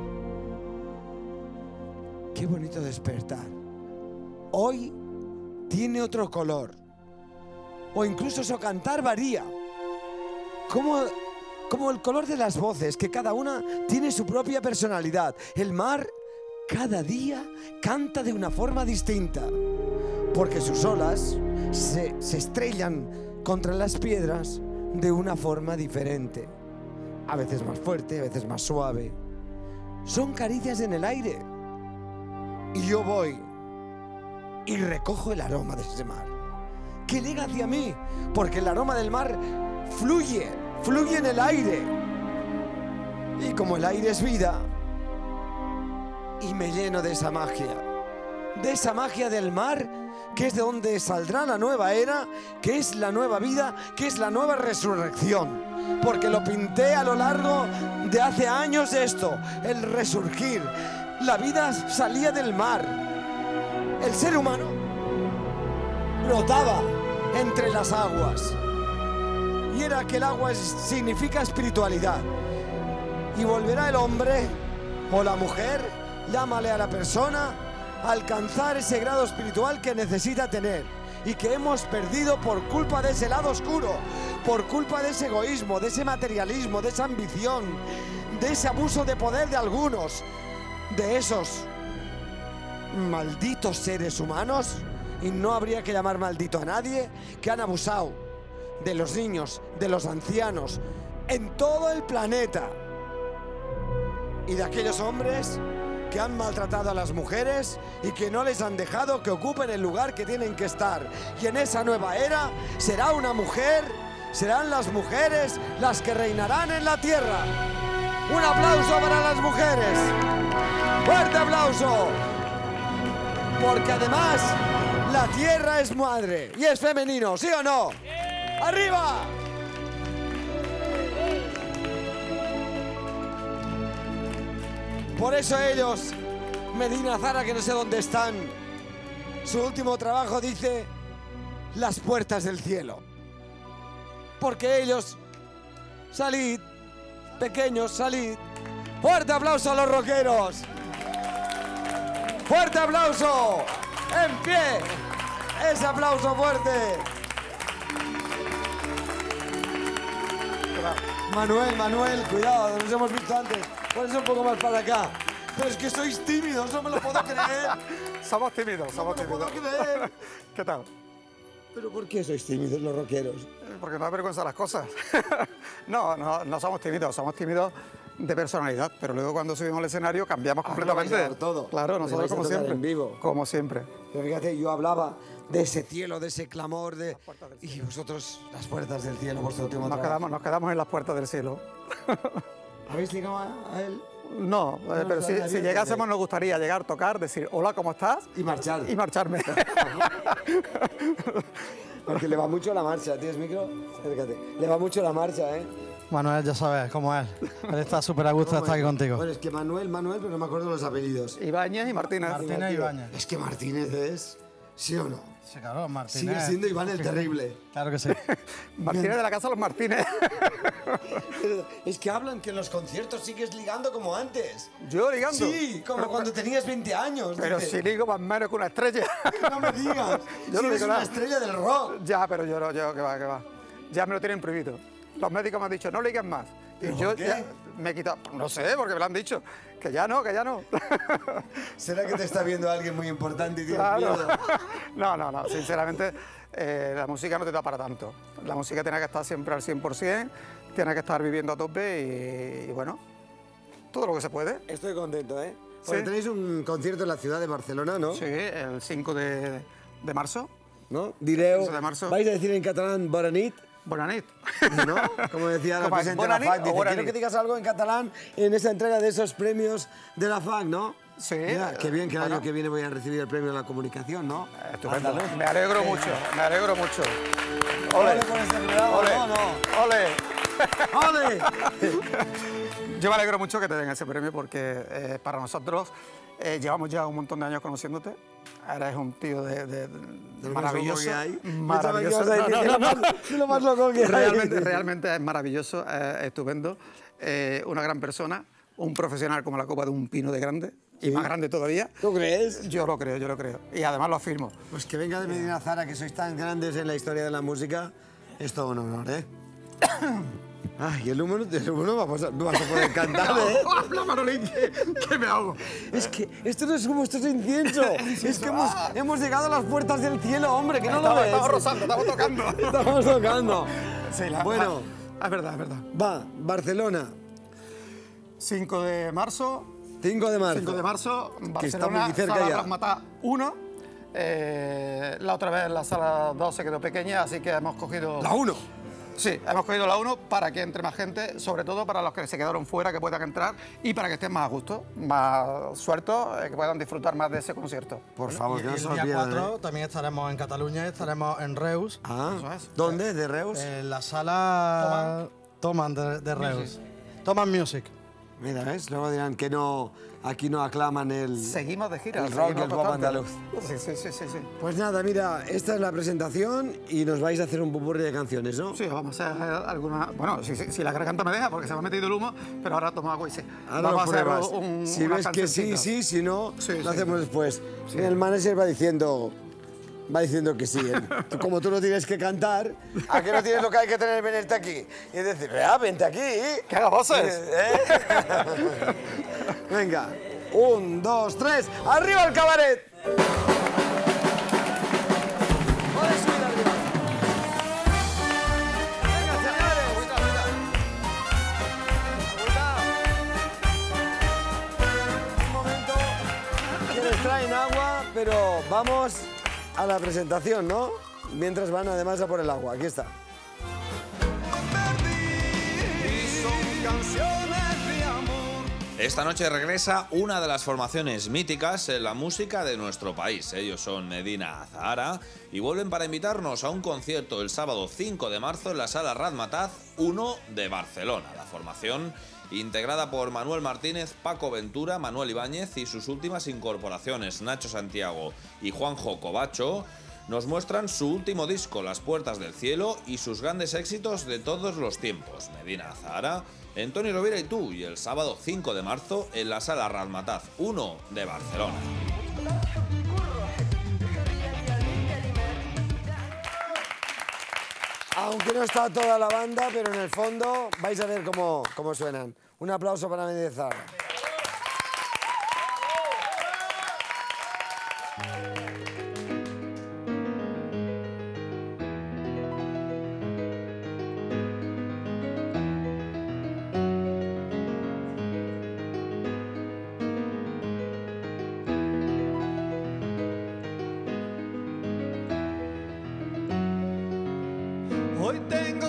qué bonito despertar. Hoy tiene otro color. O incluso su cantar varía. Como, como el color de las voces, que cada una tiene su propia personalidad. El mar cada día canta de una forma distinta, porque sus olas se, se estrellan contra las piedras de una forma diferente. A veces más fuerte, a veces más suave. Son caricias en el aire. Y yo voy y recojo el aroma de ese mar, que llega hacia mí, porque el aroma del mar fluye, fluye en el aire. Y como el aire es vida, y me lleno de esa magia, de esa magia del mar, que es de donde saldrá la nueva era, que es la nueva vida, que es la nueva resurrección. Porque lo pinté a lo largo de hace años esto, el resurgir. La vida salía del mar. El ser humano brotaba entre las aguas. Y era que el agua es, significa espiritualidad. Y volverá el hombre o la mujer, llámale a la persona, a alcanzar ese grado espiritual que necesita tener y que hemos perdido por culpa de ese lado oscuro, por culpa de ese egoísmo, de ese materialismo, de esa ambición, de ese abuso de poder de algunos, de esos malditos seres humanos, y no habría que llamar maldito a nadie, que han abusado de los niños, de los ancianos, en todo el planeta, y de aquellos hombres que han maltratado a las mujeres y que no les han dejado que ocupen el lugar que tienen que estar. Y en esa nueva era será una mujer, serán las mujeres las que reinarán en la tierra. Un aplauso para las mujeres. Fuerte aplauso. Porque además la tierra es madre y es femenino, ¿sí o no? ¡Arriba! Por eso ellos, Medina Zara, que no sé dónde están, su último trabajo dice las puertas del cielo. Porque ellos, salid, pequeños, salid. ¡Fuerte aplauso a los rockeros! ¡Fuerte aplauso! ¡En pie! ¡Ese aplauso fuerte! Manuel, Manuel, cuidado, nos hemos visto antes. Pones un poco más para acá. Pero es que sois tímidos, no me lo puedo creer. Somos tímidos, somos no me lo tímidos. puedo creer. ¿Qué tal? ¿Pero por qué sois tímidos los rockeros? Porque no avergüenza las cosas. no, no, no somos tímidos, somos tímidos de personalidad, pero luego cuando subimos al escenario cambiamos Ah, completamente. no vais a dar todo. Claro, Pues nosotros vais a como tocar siempre. en vivo. Como siempre. Pero fíjate, yo hablaba de ese cielo, de ese clamor, de... Y vosotros, las puertas del cielo, vuestro último Nos trabajo. quedamos, nos quedamos en las puertas del cielo. ¿Habéis llegado a, a él? No, eh, pero si, si llegásemos nos gustaría llegar, tocar, decir hola, ¿cómo estás? Y marchar. Y marcharme. Porque le va mucho la marcha, ¿tienes micro? Acércate. Le va mucho la marcha, ¿eh? Manuel, ya sabes cómo es. Él está súper a gusto de estar aquí contigo. Bueno, es que Manuel, Manuel, pero no me acuerdo los apellidos. Ibáñez y Martínez. Martínez y Ibáñez. Es que Martínez es... ¿Sí o no? Sí, claro, Martínez. Sigue siendo Iván el Terrible. Claro que sí. Martínez de la casa de los Martínez. Es que hablan que en los conciertos sigues ligando como antes. ¿Yo ligando? Sí, como Pero- cuando tenías veinte años. Pero dice. si ligo más o menos que una estrella. No me digas. Yo Si no eres digo una nada. estrella del rock. Ya, pero yo no, yo que va, que va. Ya me lo tienen prohibido. Los médicos me han dicho, no ligues más. Y ¿Pero yo por qué? ya me he quitado. No sé, porque me lo han dicho. Que ya no, que ya no. ¿Será que te está viendo alguien muy importante y tienes Claro. miedo? No, no, no. Sinceramente, eh, la música no te da para tanto. La música tiene que estar siempre al cien por cien, tiene que estar viviendo a tope y, y bueno, todo lo que se puede. Estoy contento, ¿eh? Porque Sí. tenéis un concierto en la ciudad de Barcelona, ¿no? Sí, el cinco de, de marzo. ¿No? Direu, cinco de marzo. vais a decir en catalán bona nit, Bona nit. ¿no? Como decía la ¿Cómo es? presidenta de la ¿Bona nit F A C, o dice, bona quiero nit? que digas algo en catalán en esa entrega de esos premios de la F A C, ¿no? Sí. Mira, qué bien que el bueno. año que viene voy a recibir el premio de la comunicación, ¿no? Estupendo. Andaluz. Me alegro mucho, me alegro mucho. Ole Ole, con este programa, ole, no, no. ole. ¡Ole! Yo me alegro mucho que te den ese premio porque eh, para nosotros eh, llevamos ya un montón de años conociéndote. Eres un tío de, de- de- lo más maravilloso. loco que hay. Maravilloso. Pensaba que ibas a decir, No, no, no, de lo más- de lo más loco que hay. realmente, realmente es maravilloso, es estupendo. Eh, una gran persona, un profesional como la copa de un pino de grande. Y Sí. más grande todavía. ¿Tú crees? Yo lo creo, yo lo creo. Y además lo afirmo. Pues que venga de Medina Zara, que sois tan grandes en la historia de la música, es todo un honor, ¿eh? Ay, el número, el número vamos a, no vas a poder cantar, ¿eh? Habla, Manolín, que, que me ahogo. Es que esto no es como esto es incienso. Es que hemos, hemos llegado a las puertas del cielo, hombre, que no lo Estamos, ves. estamos rozando, estamos tocando. Estamos tocando. Sí, la- Bueno, la- es verdad, es verdad. va, Barcelona, cinco de marzo. cinco de marzo. cinco de marzo, Que está Barcelona, muy cerca sala ya. Razzmatazz uno. Eh, la otra vez la sala dos se quedó pequeña, así que hemos cogido... La uno. Sí, hemos cogido la uno para que entre más gente, sobre todo para los que se quedaron fuera, que puedan entrar y para que estén más a gusto, más sueltos, eh, que puedan disfrutar más de ese concierto. Por favor, Y que no el se lo día pierdan, cuatro ¿eh? también estaremos en Cataluña, estaremos en Reus. Ah, Eso es. ¿dónde? ¿De Reus? En la sala Toman de, de Reus. Toman Music. Mira, ¿ves? Luego dirán que no, aquí no aclaman el... Seguimos de gira. El rock y seguimos el pop tocando. andaluz. Sí, sí, sí, sí, sí. Pues nada, mira, esta es la presentación y nos vais a hacer un popurrí de canciones, ¿no? Sí, vamos a hacer alguna... Bueno, si, si, si la garganta me deja, porque se me ha metido el humo, pero ahora tomo agua y sí. Ahora vamos lo a hacer pruebas. un, si unas ves que sí, cancioncitas. sí, si no, Sí, lo sí. hacemos después. Sí. El manager va diciendo... Va diciendo que sí. ¿eh? Tú, como tú no tienes que cantar, ¿a qué no tienes lo que hay que tener venirte aquí? Y decir, vea, vente aquí. ¡Que haga voces! ¿Eh? Venga, un, dos, tres, ¡arriba el cabaret! Puedes subir arriba. Venga, señores. Un momento, que les traen agua, pero vamos a la presentación, ¿no? Mientras van además a por el agua. Aquí está. Esta noche regresa una de las formaciones míticas en la música de nuestro país. Ellos son Medina Zahara y vuelven para invitarnos a un concierto el sábado cinco de marzo en la sala Razzmatazz uno de Barcelona. La formación, integrada por Manuel Martínez, Paco Ventura, Manuel Ibáñez y sus últimas incorporaciones, Nacho Santiago y Juanjo Covacho, nos muestran su último disco, Las Puertas del Cielo, y sus grandes éxitos de todos los tiempos. Medina Zahara, Antonio Rovira y tú, y el sábado cinco de marzo en la sala Razzmatazz uno de Barcelona. Aunque no está toda la banda, pero en el fondo vais a ver cómo, cómo suenan. Un aplauso para Medina Zahara.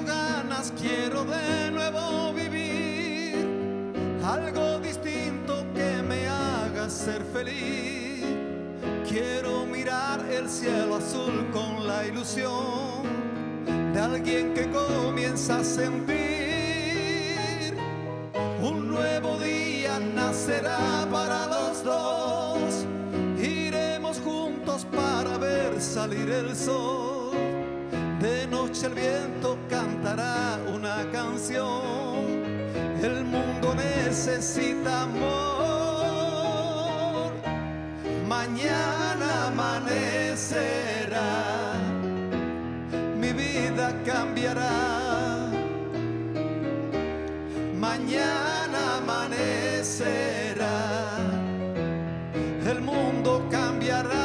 tengo ganas, quiero de nuevo vivir algo distinto que me haga ser feliz. Quiero mirar el cielo azul con la ilusión de alguien que comienza a sentir. Un nuevo día nacerá para los dos. Iremos juntos para ver salir el sol. De noche el viento cantará una canción. El mundo necesita amor. Mañana amanecerá. Mi vida cambiará. Mañana amanecerá. El mundo cambiará.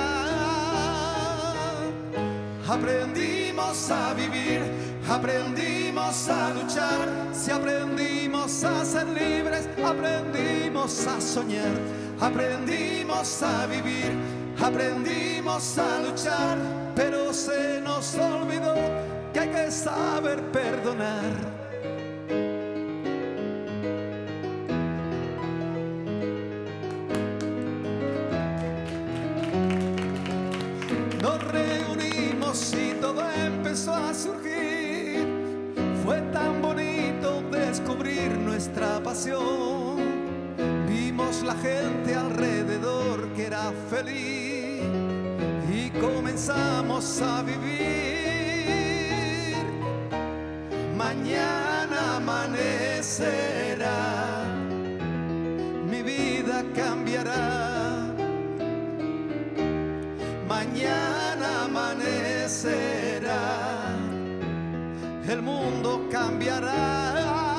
Aprendimos a vivir, aprendimos a luchar. Si aprendimos a ser libres, aprendimos a soñar. Aprendimos a vivir, aprendimos a luchar. Pero se nos olvidó que hay que saber perdonar. Nos reunimos y todo empezó a surgir. Fue tan bonito descubrir nuestra pasión. Vimos la gente alrededor que era feliz y comenzamos a vivir. Mañana amanecerá. Mi vida cambiará. Mañana amanecerá, el mundo cambiará.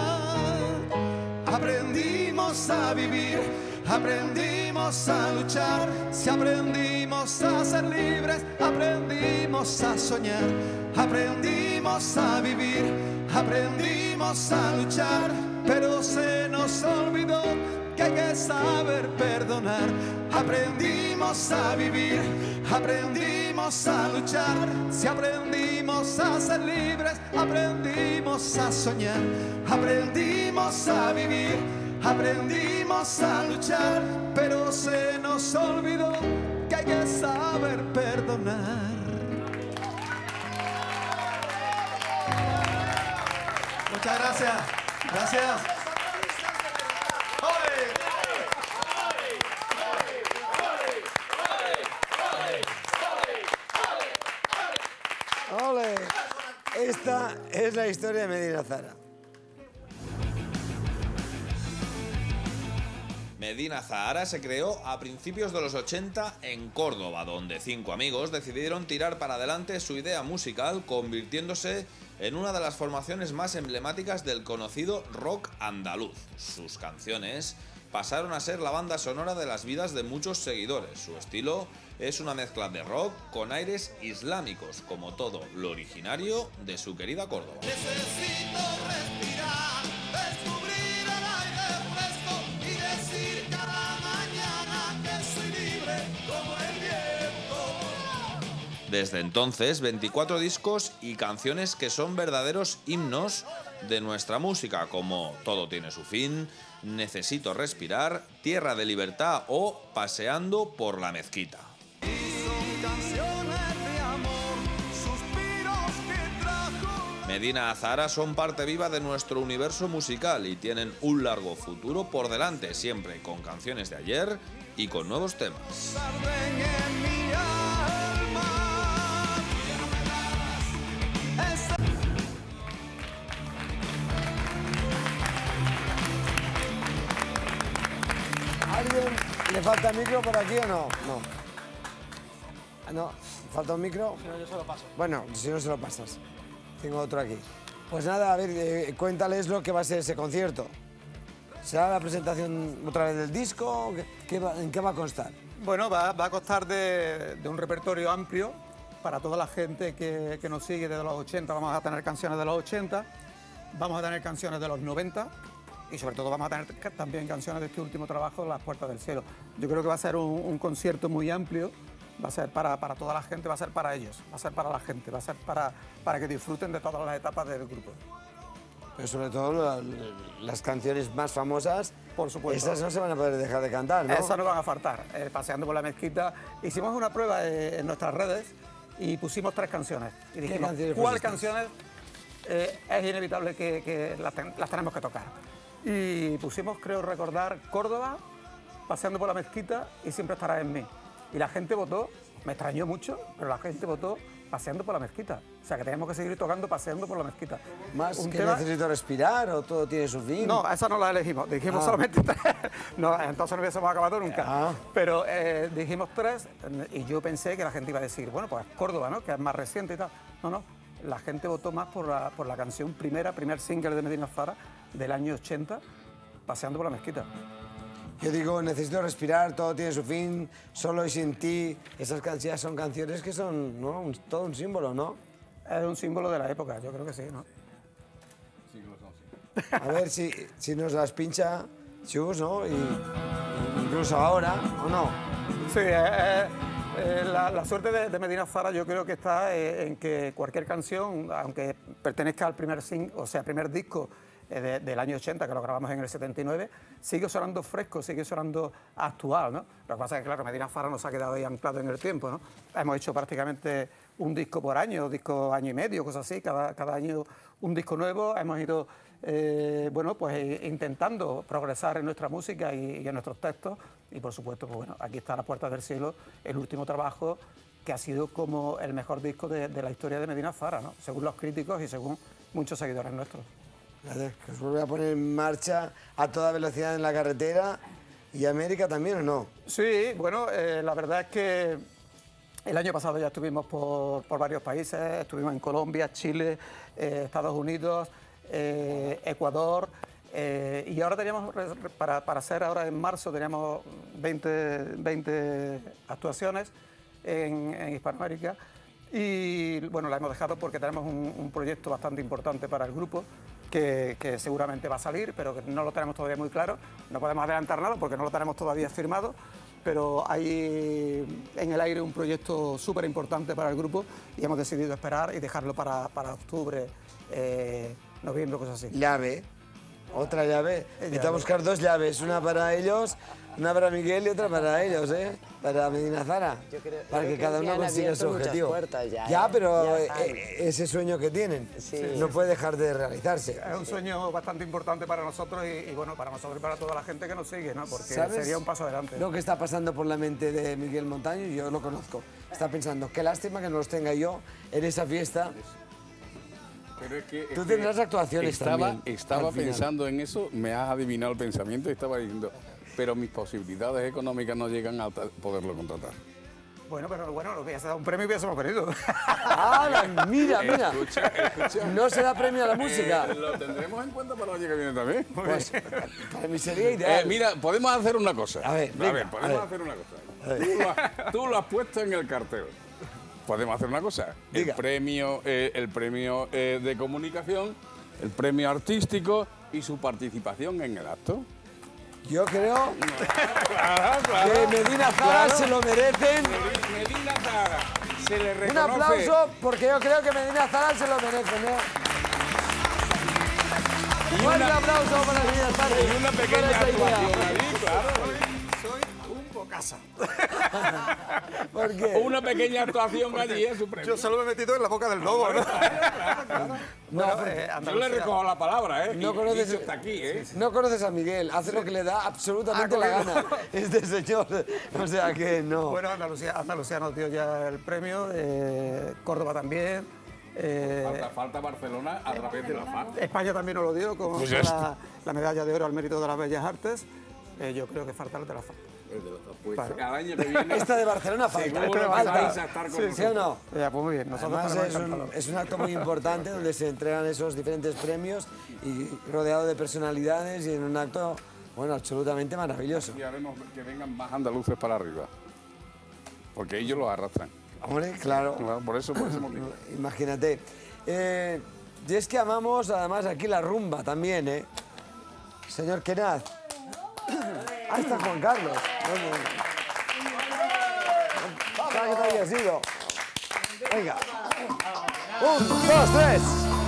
Aprendimos a vivir, aprendimos a luchar. Si aprendimos a ser libres, aprendimos a soñar. Aprendimos a vivir, aprendimos a luchar. Pero se nos olvidó que hay que saber perdonar. Aprendimos a vivir, aprendimos a luchar. Si aprendimos a ser libres, aprendimos a soñar. Aprendimos a vivir, aprendimos a luchar. Pero se nos olvidó que hay que saber perdonar. Muchas gracias. Gracias. ¡Ole! Esta es la historia de Medina Zara. Medina Zahara se creó a principios de los ochenta en Córdoba, donde cinco amigos decidieron tirar para adelante su idea musical, convirtiéndose en una de las formaciones más emblemáticas del conocido rock andaluz. Sus canciones pasaron a ser la banda sonora de las vidas de muchos seguidores. Su estilo es una mezcla de rock con aires islámicos, como todo lo originario de su querida Córdoba. Necesito respirar, descubrir el aire fresco y decir cada mañana que soy libre como el viento. Desde entonces, veinticuatro discos y canciones que son verdaderos himnos de nuestra música, como Todo tiene su fin, Necesito respirar, Tierra de libertad o Paseando por la mezquita. Medina Zahara son parte viva de nuestro universo musical y tienen un largo futuro por delante, siempre con canciones de ayer y con nuevos temas. ¿Alguien le falta micro por aquí o no? No. Ah, no, ¿falta un micro? Si no, yo se lo paso. Bueno, si no se lo pasas. Tengo otro aquí. Pues nada, a ver, eh, cuéntales lo que va a ser ese concierto. ¿Será la presentación otra vez del disco? ¿Qué- qué va- ¿En qué va a constar? Bueno, va, va a constar de, de un repertorio amplio para toda la gente que, que nos sigue desde los ochenta. Vamos a tener canciones de los ochenta, vamos a tener canciones de los noventa y sobre todo vamos a tener ca- también canciones de este último trabajo, Las Puertas del Cielo. Yo creo que va a ser un, un concierto muy amplio va a ser para, para toda la gente, va a ser para ellos, va a ser para la gente, va a ser para, para que disfruten de todas las etapas del grupo. Pero sobre todo la- las canciones más famosas, por supuesto. Esas no se van a poder dejar de cantar, ¿no? Esas no van a faltar. Eh, paseando por la mezquita, hicimos una prueba eh, en nuestras redes y pusimos tres canciones. Y dijimos, canciones ¿cuáles pusiste? canciones eh, es inevitable que, que las, ten- las tenemos que tocar? Y pusimos, creo recordar, Córdoba, Paseando por la mezquita y Siempre estarás en mí. Y la gente votó, me extrañó mucho, pero la gente votó Paseando por la mezquita. O sea que tenemos que seguir tocando Paseando por la mezquita. ¿Más Un que tema- necesito respirar o todo tiene su fin? No, esa no la elegimos, dijimos Ah. solamente tres. No, entonces no hubiésemos acabado nunca. Ah. Pero eh, dijimos tres y yo pensé que la gente iba a decir, bueno, pues Córdoba, ¿no? Que es más reciente y tal. No, no, la gente votó más por la, por la canción primera, primer single de Medina Zara del año ochenta, Paseando por la mezquita. Yo digo, necesito respirar, todo tiene su fin, solo y sin ti. Esas canciones son canciones que son, ¿no? Un- todo un símbolo, ¿no? Es un símbolo de la época, yo creo que sí, ¿no? A ver si, si nos las pincha Chus, ¿no? Y, incluso ahora, ¿o no? Sí, eh, eh, eh, la, la suerte de, de Medina Zara yo creo que está eh, en que cualquier canción, aunque pertenezca al primer sing, o sea, primer disco eh, de- del año ochenta, que lo grabamos en el setenta y nueve, sigue sonando fresco, sigue sonando actual, ¿no? Lo que pasa es que, claro, Medina Zara nos ha quedado ahí anclado en el tiempo, ¿no? Hemos hecho prácticamente un disco por año, disco año y medio, cosas así, cada, cada año un disco nuevo, hemos ido... Eh, bueno, pues eh, intentando progresar en nuestra música y, y en nuestros textos y por supuesto, pues bueno, aquí está La Puerta del Cielo, el último trabajo que ha sido como el mejor disco de, de la historia de Medina Zara, ¿no? Según los críticos y según muchos seguidores nuestros. Fíjate, que os vuelve a poner en marcha a toda velocidad en la carretera. ¿Y América también o no? Sí, bueno, eh, la verdad es que el año pasado ya estuvimos por, por varios países, estuvimos en Colombia, Chile, eh, Estados Unidos, eh, Ecuador, eh, y ahora teníamos, re- re- para, para hacer ahora en marzo, teníamos veinte, veinte actuaciones en, en Hispanoamérica. Y bueno, la hemos dejado porque tenemos un, un proyecto bastante importante para el grupo que, que seguramente va a salir, pero que no lo tenemos todavía muy claro. No podemos adelantar nada porque no lo tenemos todavía firmado, pero hay en el aire un proyecto súper importante para el grupo y hemos decidido esperar y dejarlo para, para octubre, eh, noviembre, cosas así. Llave. Otra llave. Necesitamos llave. buscar dos llaves, una para ellos, una para Miguel y otra para ellos, ¿eh? Para Medina Zara. Yo creo- para yo que creo cada que uno han consiga abierto su muchas objetivo. puertas ya, Ya, ¿eh? pero Ya eh, saben. eh, ese sueño que tienen Sí. no puede dejar de realizarse. Es un sueño bastante importante para nosotros y, y bueno, para nosotros y para toda la gente que nos sigue, ¿no? Porque ¿Sabes sería un paso adelante. lo que está pasando por la mente de Miguel Montaño? Yo lo conozco. Está pensando, qué lástima que no los tenga yo en esa fiesta. Pero es que, Tú es tendrás que actuaciones estaba, también, Estaba al final. pensando en eso, me has adivinado el pensamiento y estaba diciendo, pero mis posibilidades económicas no llegan a ta- poderlo contratar. Bueno, pero bueno, lo que ya se da un premio y hubiésemos venido. ¡Hala! Mira, mira. Escucha, escucha. No se da premio a la música. Eh, lo tendremos en cuenta para el año que viene también. Pues, para mí sería ideal. Eh, mira, podemos hacer una cosa. A ver, venga, podemos a ver. hacer una cosa. A ver. Tú lo, has, tú lo has puesto en el cartel. Podemos hacer una cosa. Diga. El premio, eh, el premio eh, de comunicación, el premio artístico y su participación en el acto. Yo creo Claro, claro. que Medina Zara Claro. se lo merecen. Medina Zara se le Un reconoce. aplauso porque yo creo que Medina Zara se lo merece, ¿no? Y Fuerte una- aplauso para Medina Zara. Y una por pequeña esa idea. actuación allí, claro. Soy un bocasa. ¿Por qué? Una pequeña actuación allí es su premio. Yo solo me he metido en la boca del lobo, ¿no? No, Bueno, porque eh, Yo le Andalucía- recojo la palabra, ¿eh? no Y- conoces, dicho hasta aquí, ¿eh? no conoces a Miguel, hace lo que le da absolutamente Ah, la correcto. gana. Este señor, o sea que no. Bueno, Andalucía, Andalucía nos dio ya el premio, eh, Córdoba también. eh, Falta, falta Barcelona a través de la F A R. España también nos lo dio con Pues ya la, está. la medalla de oro al mérito de las bellas artes. Eh, yo creo que falta el de la F A R. El de la F A R. Pues Claro. al año que viene. Esta de Barcelona falta. Seguro Esta que falta. vais a estar con Sí, ¿sí o no? Ya, pues muy bien. Nosotros Además estaremos es un, encantados. es un acto muy importante donde se entregan esos diferentes premios y rodeado de personalidades y en un acto, bueno, absolutamente maravilloso. Y haremos que vengan más andaluces para arriba. Porque ellos los arrastran. Hombre, claro. Claro, por eso, por ese motivo. Imagínate. Eh, y es que amamos además aquí la rumba también, ¿eh? Señor Kenaz. Ahí está Juan Carlos. Pensaba que te habías ido. Venga. Un, dos, tres.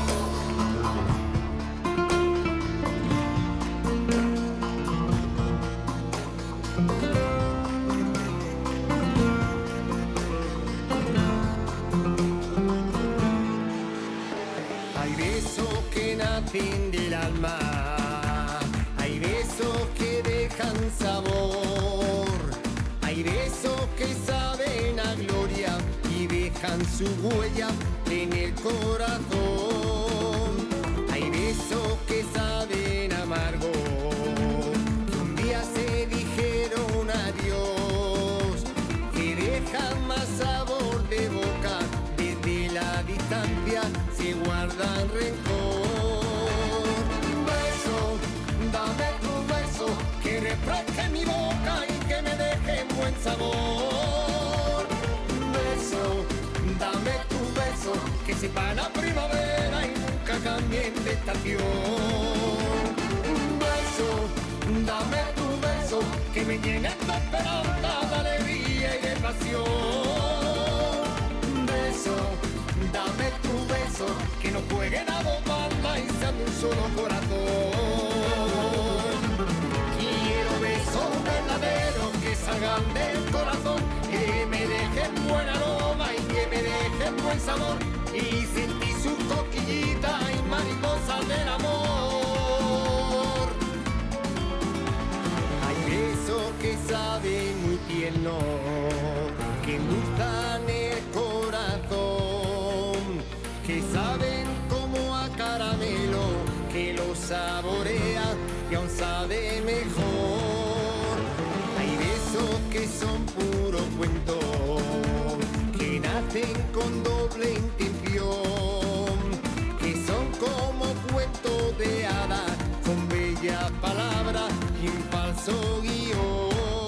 Hay besos que nacen del alma, hay besos que dejan sabor, hay besos que saben a gloria y dejan su huella en el corazón. Hay besos que saben amargo, que un día se dijeron adiós, que dejan más sabor de boca, desde la distancia se guardan rencor. Beso, dame tu beso, que refresque mi boca y que me deje buen sabor. Beso, dame tu beso, que sepan a primavera y nunca cambien de estación. Beso, dame tu beso, que me llenen de esperanza, de alegría y de pasión. Beso, dame tu beso, que no jueguen a dos bandas y sean de un solo corazón. Quiero besos verdaderos que salgan del corazón, que me dejen buen aroma y que me dejen buen sabor, y sentí sus coquillitas y mariposas del amor. Hay besos que saben muy tierno, que endulzan el corazón, que saben como a caramelo, que lo saborea y aún sabe mejor. Hay besos que son puro cuento, que nacen con doble intención, que son como cuentos de hadas, con bellas palabras y un falso guión.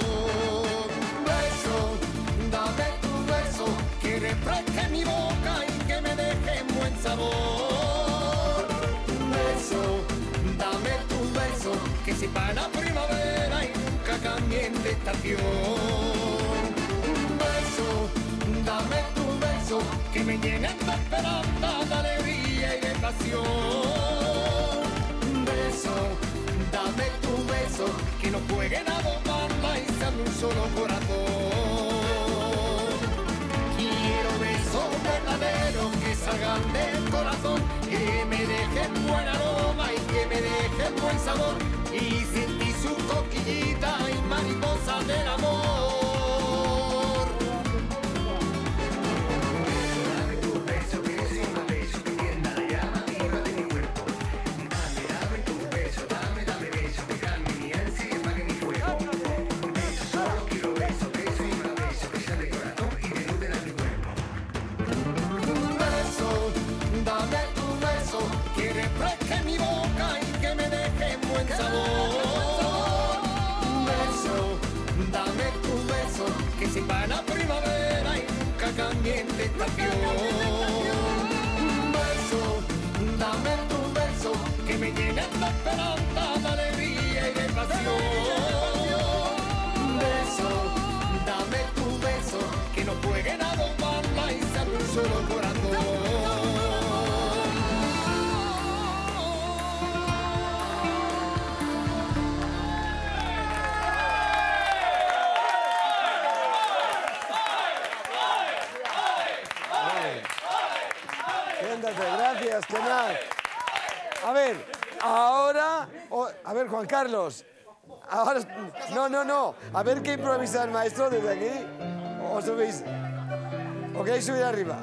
Beso, dame tu beso, que refresque mi boca y que me deje buen sabor. Beso, dame tu beso, que sepan a primavera y nunca cambien de estación. Beso, dame tu beso, que me llenen de esperanza, de alegría y de pasión. Beso, dame tu beso, que no jueguen a dos bandas y sean de un solo corazón. Quiero besos verdaderos que salgan del corazón, que me dejen buen aroma y que me dejen buen sabor, y sentí su coquillita y mariposas del amor. Dame tu beso, que es un beso que tienda la llama viva de mi cuerpo. Dame, dame tu beso, dame, dame beso, que calme mi ansia y apague mi fuego. Beso, solo quiero beso, beso y más beso, que sea de corazón y me nutren a mi cuerpo. Beso, dame tu beso, que refresque mi boca y que me deje buen sabor. Beso, dame tu beso, que sepan a primavera y nunca cambien de estación. Beso, dame tu beso, que me llenen de esperanza, de alegría y de pasión. Beso, dame tu beso, que no jueguen a dos bandas y sean de un solo corazón. Siéntate, gracias, Kenal. A ver, ahora... o- a ver, Juan Carlos. Ahora... No, no, no. A ver qué improvisa el maestro desde aquí. ¿O subís? ¿O queréis subir arriba?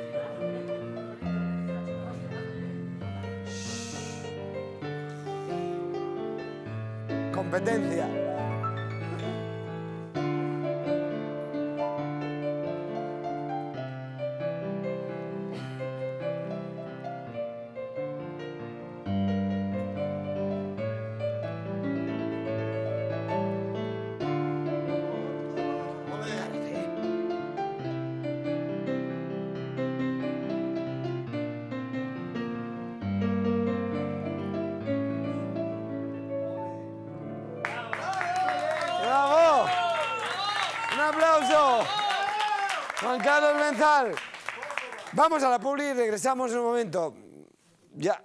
Competencia. ¡Bravo! ¡Un aplauso! Juan Carlos Benzal. Vamos a la publi y regresamos en un momento. Ya.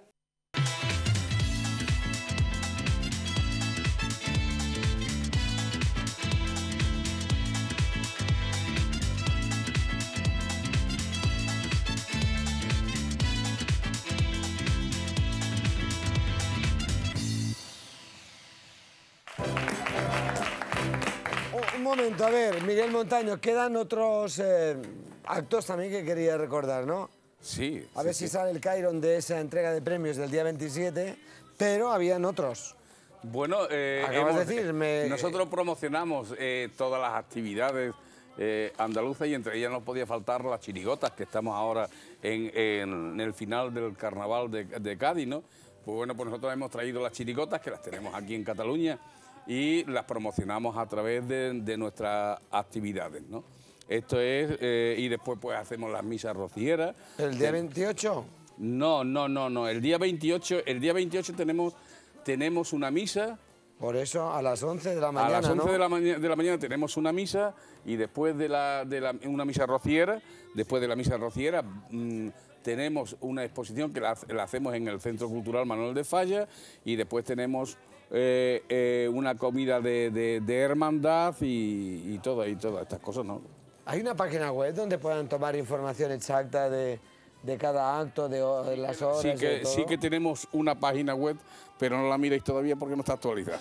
Un momento, a ver, Miguel Montaño, quedan otros eh, actos también que quería recordar, ¿no? Sí. A sí, ver sí. si sale el Cairon de esa entrega de premios del día veintisiete, pero habían otros. Bueno, eh, Acabas hemos- de decir, me- nosotros promocionamos eh, todas las actividades eh, andaluzas y entre ellas no podía faltar las chirigotas, que estamos ahora en, en el final del carnaval de, de Cádiz, ¿no? Pues bueno, pues nosotros hemos traído las chirigotas, que las tenemos aquí en Cataluña, y las promocionamos a través de, de nuestras actividades, ¿no? Esto es, eh, y después pues hacemos las misas rocieras. ¿El día veintiocho? No, no, no, no. El día veintiocho, el día veintiocho tenemos, tenemos una misa. Por eso, a las once de la mañana, A las once ¿no? de, la mañana, de la mañana tenemos una misa y después de, la, de la, una misa rociera, después de la misa rociera mmm, tenemos una exposición que la, la hacemos en el Centro Cultural Manuel de Falla y después tenemos eh, eh, una comida de, de, de hermandad y, y, todo, y todas estas cosas, ¿no? ¿Hay una página web donde puedan tomar información exacta de, de cada acto, de, ho- de las horas? Sí de que, todo? sí que tenemos una página web, pero no la miréis todavía porque no está actualizada.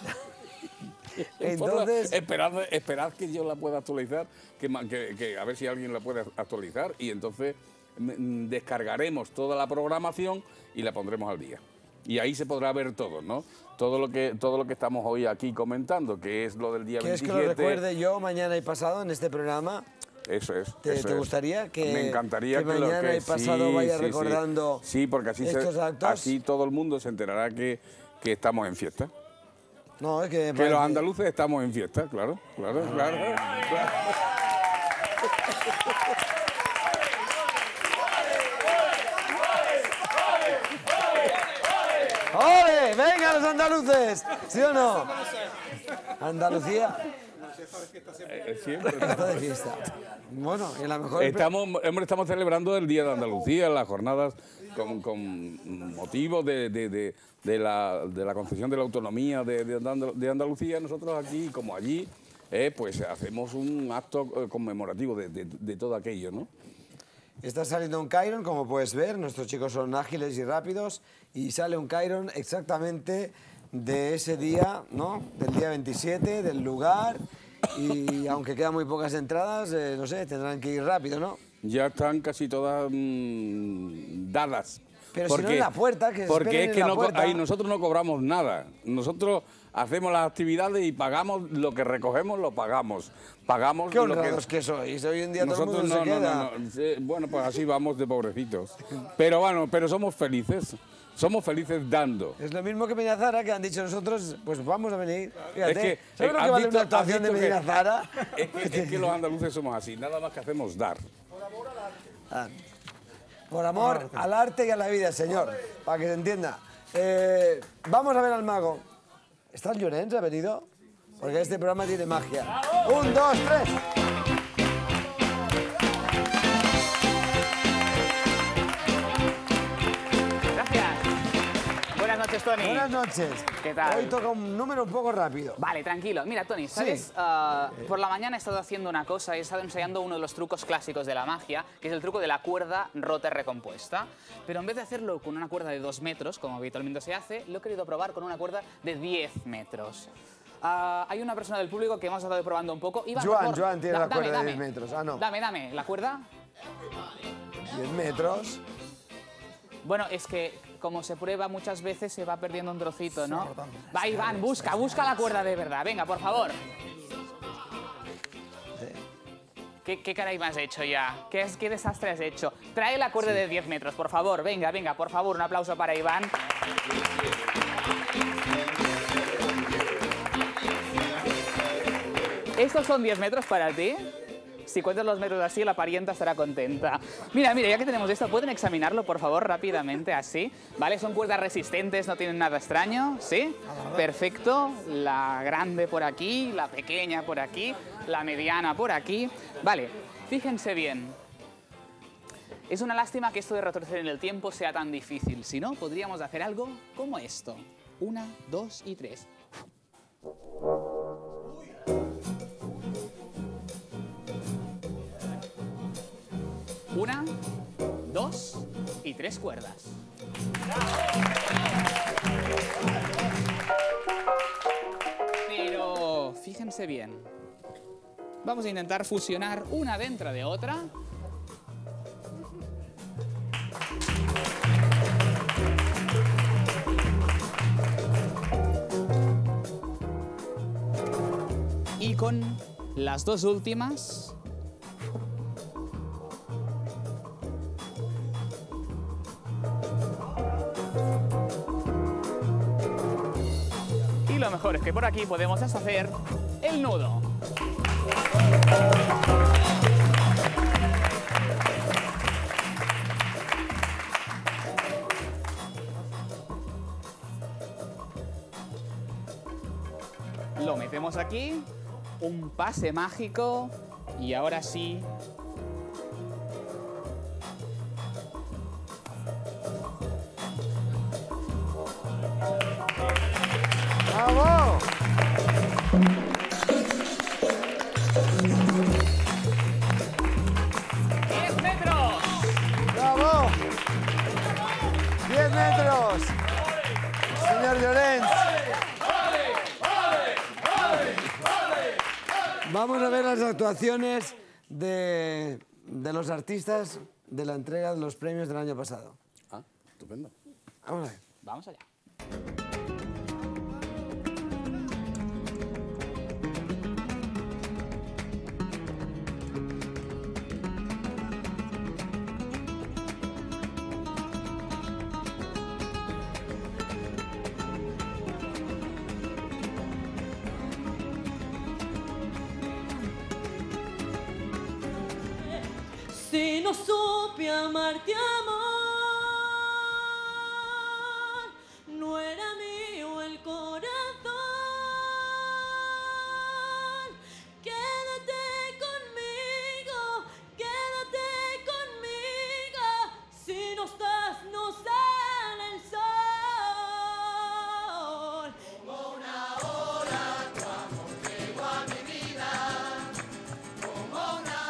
Entonces- Esperad, esperad que yo la pueda actualizar, que, ma- que- que a ver si alguien la puede actualizar y entonces mm, descargaremos toda la programación y la pondremos al día. Y ahí se podrá ver todo, ¿no? Todo lo que, todo lo que estamos hoy aquí comentando, que es lo del día ¿Quieres que veintisiete. lo recuerde yo mañana y pasado en este programa? Eso es. ¿Te, eso te es. gustaría que, Me encantaría que que, lo- mañana que y pasado sí, vaya sí, sí. recordando Sí, porque así, se- estos actos? así todo el mundo se enterará que, que estamos en fiesta. No, es que... me Que parece- los andaluces estamos en fiesta, claro, claro, claro. claro. ¡Ole! ¡Venga los andaluces! ¿Sí o no? Andalucía Eh, siempre. está de fiesta. Bueno, y a lo mejor... Estamos, hombre, estamos celebrando el Día de Andalucía, las jornadas con, con motivo de, de- de- de la, de la concesión de la autonomía de, de Andal- de Andalucía. Nosotros aquí, como allí, eh, pues hacemos un acto eh, conmemorativo de, de- de todo aquello, ¿no? Está saliendo un Cairon, como puedes ver, nuestros chicos son ágiles y rápidos, y sale un Cairon exactamente de ese día, ¿no? Del día veintisiete, del lugar, y aunque quedan muy pocas entradas, eh, no sé, tendrán que ir rápido, ¿no? Ya están casi todas mm, dadas. Pero si no en la puerta, que se Porque esperen es que en la no, co- puerta. ahí nosotros no cobramos nada. Nosotros hacemos las actividades y pagamos lo que recogemos, lo pagamos. Pagamos Qué lo que... honrados que sois, hoy en día todo el Nosotros mundo no, se no, queda. no, no. Sí, bueno, pues así vamos de pobrecitos. Pero bueno, pero somos felices. Somos felices dando. Es lo mismo que Medina Zara, que han dicho nosotros, pues vamos a venir. Fíjate, Es que, ¿sabes eh, lo que ¿has vale visto- una has actuación de visto que- Medina Zara? Es que, es que los andaluces somos así, nada más que hacemos dar. Ah, Por amor al arte y a la vida, señor, para que se entienda. Eh, vamos a ver al mago. ¿Está el Llorens? ¿Ha venido? Porque este programa tiene magia. Un, dos, tres. Gracias. Buenas noches, Tony. Buenas noches. ¿Qué tal? Hoy toca un número un poco rápido. Vale, tranquilo. Mira, Tony, ¿sabes? Sí. Ah, por la mañana he estado haciendo una cosa, he estado ensayando uno de los trucos clásicos de la magia, que es el truco de la cuerda rota y recompuesta. Pero en vez de hacerlo con una cuerda de dos metros, como habitualmente se hace, lo he querido probar con una cuerda de diez metros. Ah, hay una persona del público que hemos estado probando un poco. Iván, por Joan, favor, Joan tiene da- la dame, cuerda de dame. diez metros. Ah, no. Dame, dame, la cuerda. diez metros. Bueno, es que como se prueba muchas veces se va perdiendo un trocito, ¿no? Va, Iván, busca, busca la cuerda de verdad. Venga, por favor. ¿Qué, qué caray me has hecho ya? ¿Qué, es- qué desastre has hecho? Trae la cuerda de diez metros, por favor. Venga, venga, por favor, un aplauso para Iván. ¿Estos son diez metros para ti? Si cuentas los metros así, la parienta estará contenta. Mira, mira, ya que tenemos esto, ¿pueden examinarlo, por favor, rápidamente, así? ¿Vale? Son cuerdas resistentes, no tienen nada extraño, ¿sí? Perfecto. La grande por aquí, la pequeña por aquí, la mediana por aquí. Vale. Fíjense bien. Es una lástima que esto de retroceder en el tiempo sea tan difícil. Si no, podríamos hacer algo como esto. Una, dos y tres. Una, dos y tres cuerdas. Pero fíjense bien. Vamos a intentar fusionar una dentro de otra. Y con las dos últimas... Y lo mejor es que por aquí podemos deshacer el nudo. Lo metemos aquí, un pase mágico y ahora sí. ¡Bravo! ¡diez metros! ¡Bravo! ¡diez metros! Señor Llorens. Vamos a ver las actuaciones de, de los artistas de la entrega de los premios del año pasado. Ah, estupendo. Vamos a ver. Vamos allá. Si no supe amarte, amor, no era mío el corazón. Quédate conmigo, quédate conmigo. Si no estás, no sale el sol. Como una ola, tu amor llegó a mi vida. Como una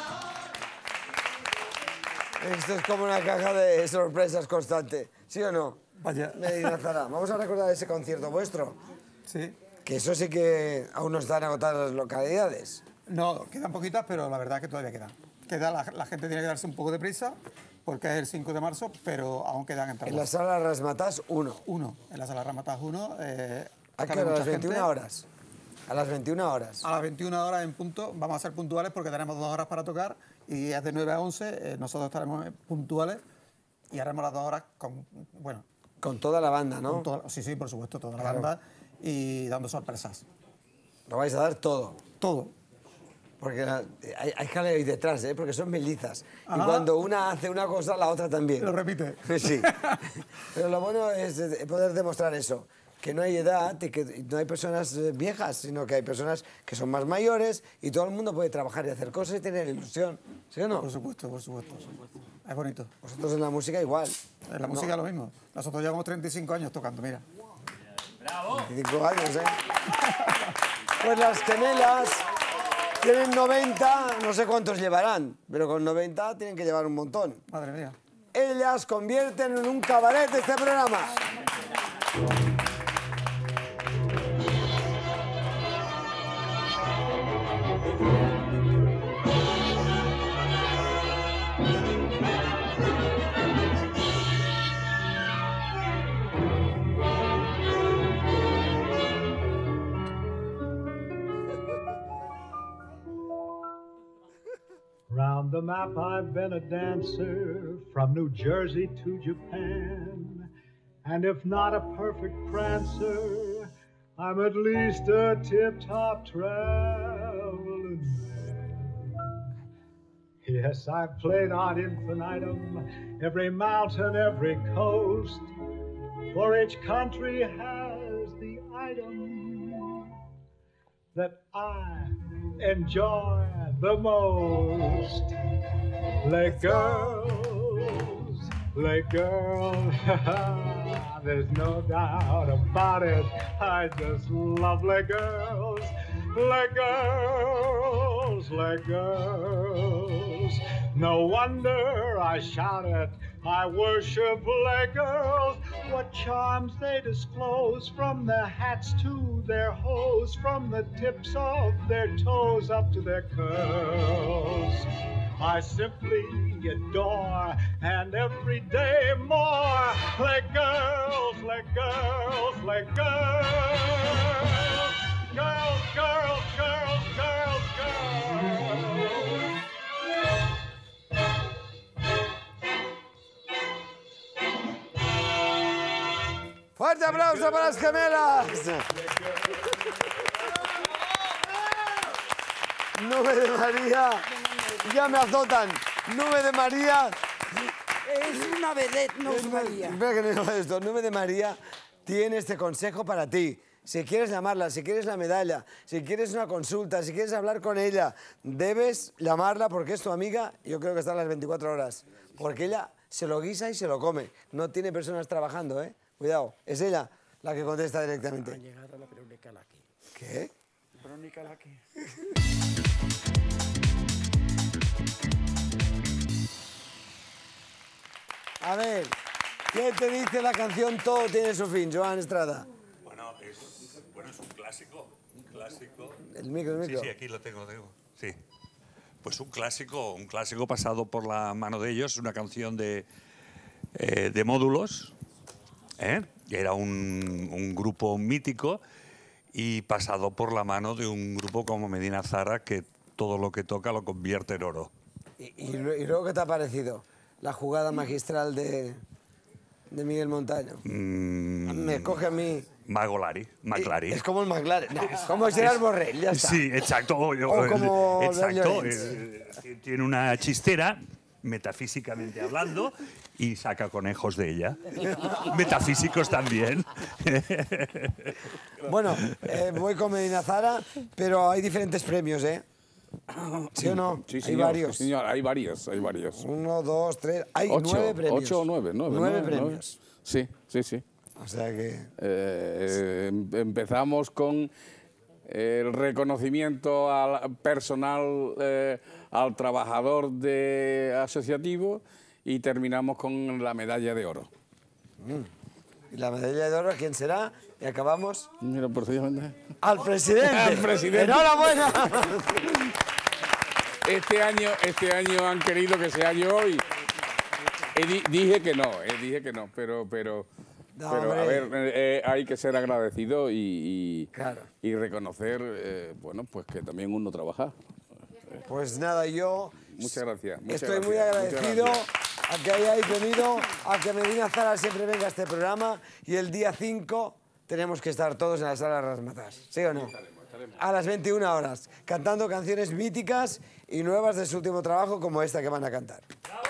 Esto es como una caja de sorpresas constante, ¿sí o no? Vaya. Medina Zara, vamos a recordar ese concierto vuestro. Sí. Que eso sí que aún no están agotadas las localidades. No, quedan poquitas, pero la verdad es que todavía quedan. Queda, la, la gente tiene que darse un poco de prisa, porque es el cinco de marzo, pero aún quedan entradas. En la sala Rasmatás, uno. Uno. En la sala Rasmatás, uno. Eh, ¿A qué cabe hora? ¿A mucha las veintiuna gente. horas? A las veintiuna horas. A las veintiuna horas en punto, vamos a ser puntuales porque tenemos dos horas para tocar y es de nueve a once, eh, nosotros estaremos puntuales y haremos las dos horas con, bueno... Con toda la banda, ¿no? Con toda- sí, sí, por supuesto, toda la Claro. banda y dando sorpresas. Lo vais a dar todo. Todo. Porque hay, hay jaleo ahí detrás, ¿eh? Porque son melizas. Y Ajá. cuando una hace una cosa, la otra también. Lo repite. Sí. Pero lo bueno es eh, poder demostrar eso. Que no hay edad y que no hay personas eh, viejas, sino que hay personas que son más mayores y todo el mundo puede trabajar y hacer cosas y tener ilusión. ¿Sí o no? Por supuesto, por supuesto. Es bonito. Vosotros en la música igual. En la No. música lo mismo. Nosotros llevamos treinta y cinco años tocando, mira. veinticinco años, ¿eh? Pues las gemelas tienen noventa, no sé cuántos llevarán, pero con noventa tienen que llevar un montón. Madre mía. Ellas convierten en un cabaret este programa. Round the map I've been a dancer, from New Jersey to Japan. And if not a perfect prancer, I'm at least a tip-top traveling man. Yes, I've played on infinitum, every mountain, every coast, for each country has the item that I enjoy the most. Let girls, let girls, there's no doubt about it. I just love let girls, let girls, let girls. No wonder I shout it. I worship let girls. What charms they disclose, from their hats to their hose, from the tips of their toes up to their curls. I simply adore, and every day more. Let girls, let girls, let girls. Girls, girls, girls, girls, girls. ¡Fuerte aplauso para las gemelas! Nube de María, ya me azotan. Nube de María. Es una vedette, no es María. Espera que no digo esto. Nube de María tiene este consejo para ti. Si quieres llamarla, si quieres la medalla, si quieres una consulta, si quieres hablar con ella, debes llamarla porque es tu amiga. Yo creo que está a las veinticuatro horas. Porque ella se lo guisa y se lo come. No tiene personas trabajando, ¿eh? Cuidado, es ella la que contesta directamente. Ha llegado la Verónica Laki. ¿Qué? Verónica Laki. A ver, ¿qué te dice la canción Todo tiene su fin, Joan Estrada? Bueno, es, bueno, es un clásico, un clásico. El micro, el micro. Sí, sí, aquí lo tengo, lo tengo. Sí. Pues un clásico, un clásico pasado por la mano de ellos, una canción de, eh, de Módulos, ¿eh? Era un, un grupo mítico y pasado por la mano de un grupo como Medina Zara que todo lo que toca lo convierte en oro. ¿Y, y, y luego qué te ha parecido? La jugada magistral de, de Miguel Montaño. Mm, Me coge a mí... Magolari, McLaren. Es como el McLaren. No, como Gerard Borrell, ya está. Sí, exacto. O, O como exacto. Llorens. eh, tiene una chistera, metafísicamente hablando, y saca conejos de ella. Metafísicos también. Bueno, eh, voy con Medina Zara, pero hay diferentes premios, ¿eh? ¿Sí o no? Sí, hay señor, varios. sí, señor, hay varios, hay varios. Uno, dos, tres... Hay ocho, nueve premios. Ocho o nueve, nueve. Nueve nueve, premios. nueve. Sí, sí, sí. O sea que... Eh, em- empezamos con el reconocimiento al personal, eh, al trabajador de asociativo y terminamos con la medalla de oro. Mm. ¿Y la medalla de oro quién será? Y acabamos... Mira, precisamente. ¡Al presidente! ¡Al presidente! ¡Enhorabuena! Este año, este año han querido que sea yo y y di- dije que no, eh, dije que no, pero, pero, No, pero a hombre. ver, eh, hay que ser agradecido y, y, Claro. y reconocer, eh, bueno, pues que también uno trabaja. Pues nada, yo... Muchas gracias. muchas Estoy muy gracias, muchas agradecido gracias. a que hayáis venido, a que Medina Zara siempre venga a este programa y el día cinco tenemos que estar todos en la sala Razzmatazz, ¿sí o no? A las veintiuna horas, cantando canciones míticas y nuevas de su último trabajo como esta que van a cantar.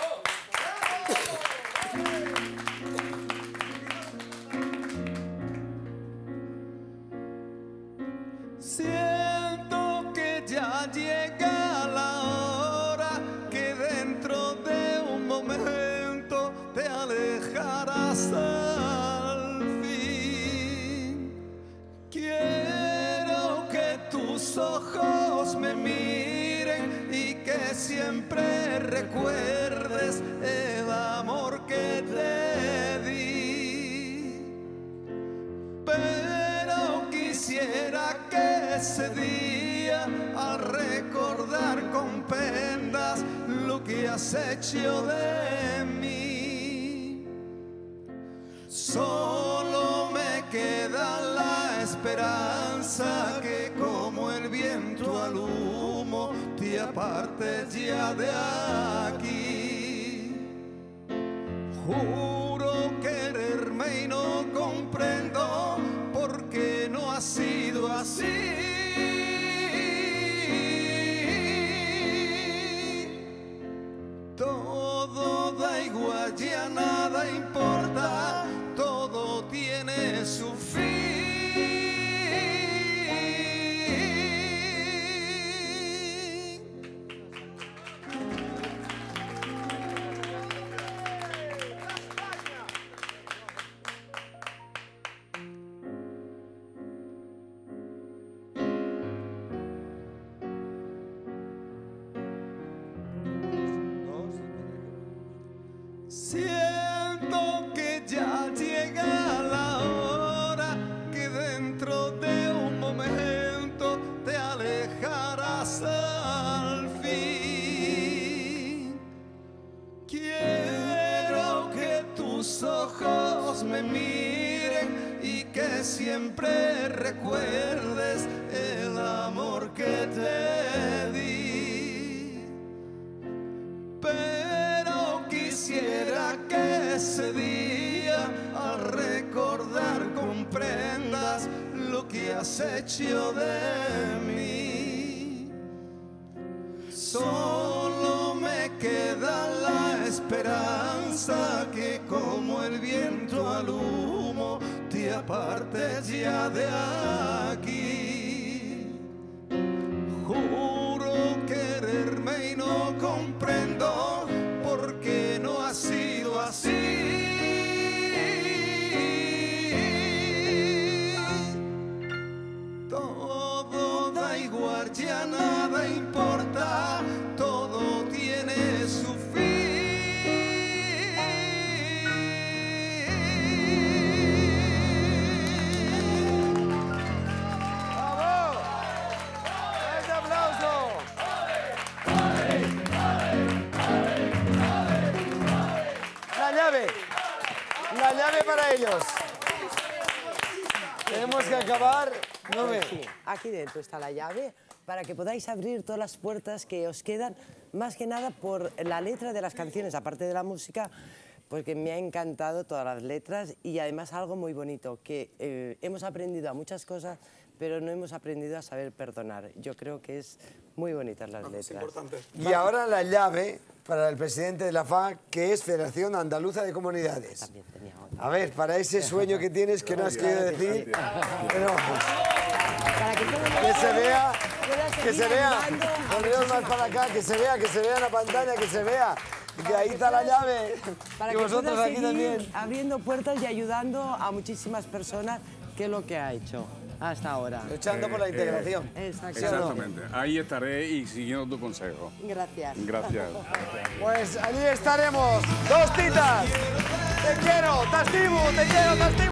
Siento que ya llega la hora, que dentro de un momento te alejarás al fin. Quiero que tus ojos me miren y que siempre recuerdes el amor que te di. Pero quisiera que ese día, al recordar con penas lo que has hecho de mí, solo me queda la esperanza que como el viento al humo te apartes ya de aquí. Juro quererme y no comprendo por qué no ha sido así. Todo da igual, ya nada importa, todo tiene su fin. que has hecho de mí. Solo me queda la esperanza que como el viento al humo te apartes ya de aquí. Juro quererme y no comprendo por qué no ha sido así. Todo da igual, ya nada importa, todo tiene su ¡Un aplauso! La llave. La llave para ellos. Tenemos que acabar. No me... Sí, aquí dentro está la llave para que podáis abrir todas las puertas que os quedan, más que nada por la letra de las canciones, aparte de la música, porque me ha encantado todas las letras y además algo muy bonito, que eh, hemos aprendido a muchas cosas, pero no hemos aprendido a saber perdonar. Yo creo que es muy bonitas las letras. Y ahora la llave para el presidente de la F A, que es Federación Andaluza de Comunidades. A ver, para ese sueño que tienes que no has querido decir, pero, que se vea, que se vea, pondremos más para acá, que se vea, que se vea en la pantalla, que se vea, que ahí está la llave, Para y que vosotros pueda aquí seguir también. abriendo puertas y ayudando a muchísimas personas, que es lo que ha hecho hasta ahora. Luchando por la integración. Exactamente. Ahí estaré y siguiendo tu consejo. Gracias. Gracias. Pues allí estaremos, dos titas. Te quiero, te estimo, te quiero, te estimo.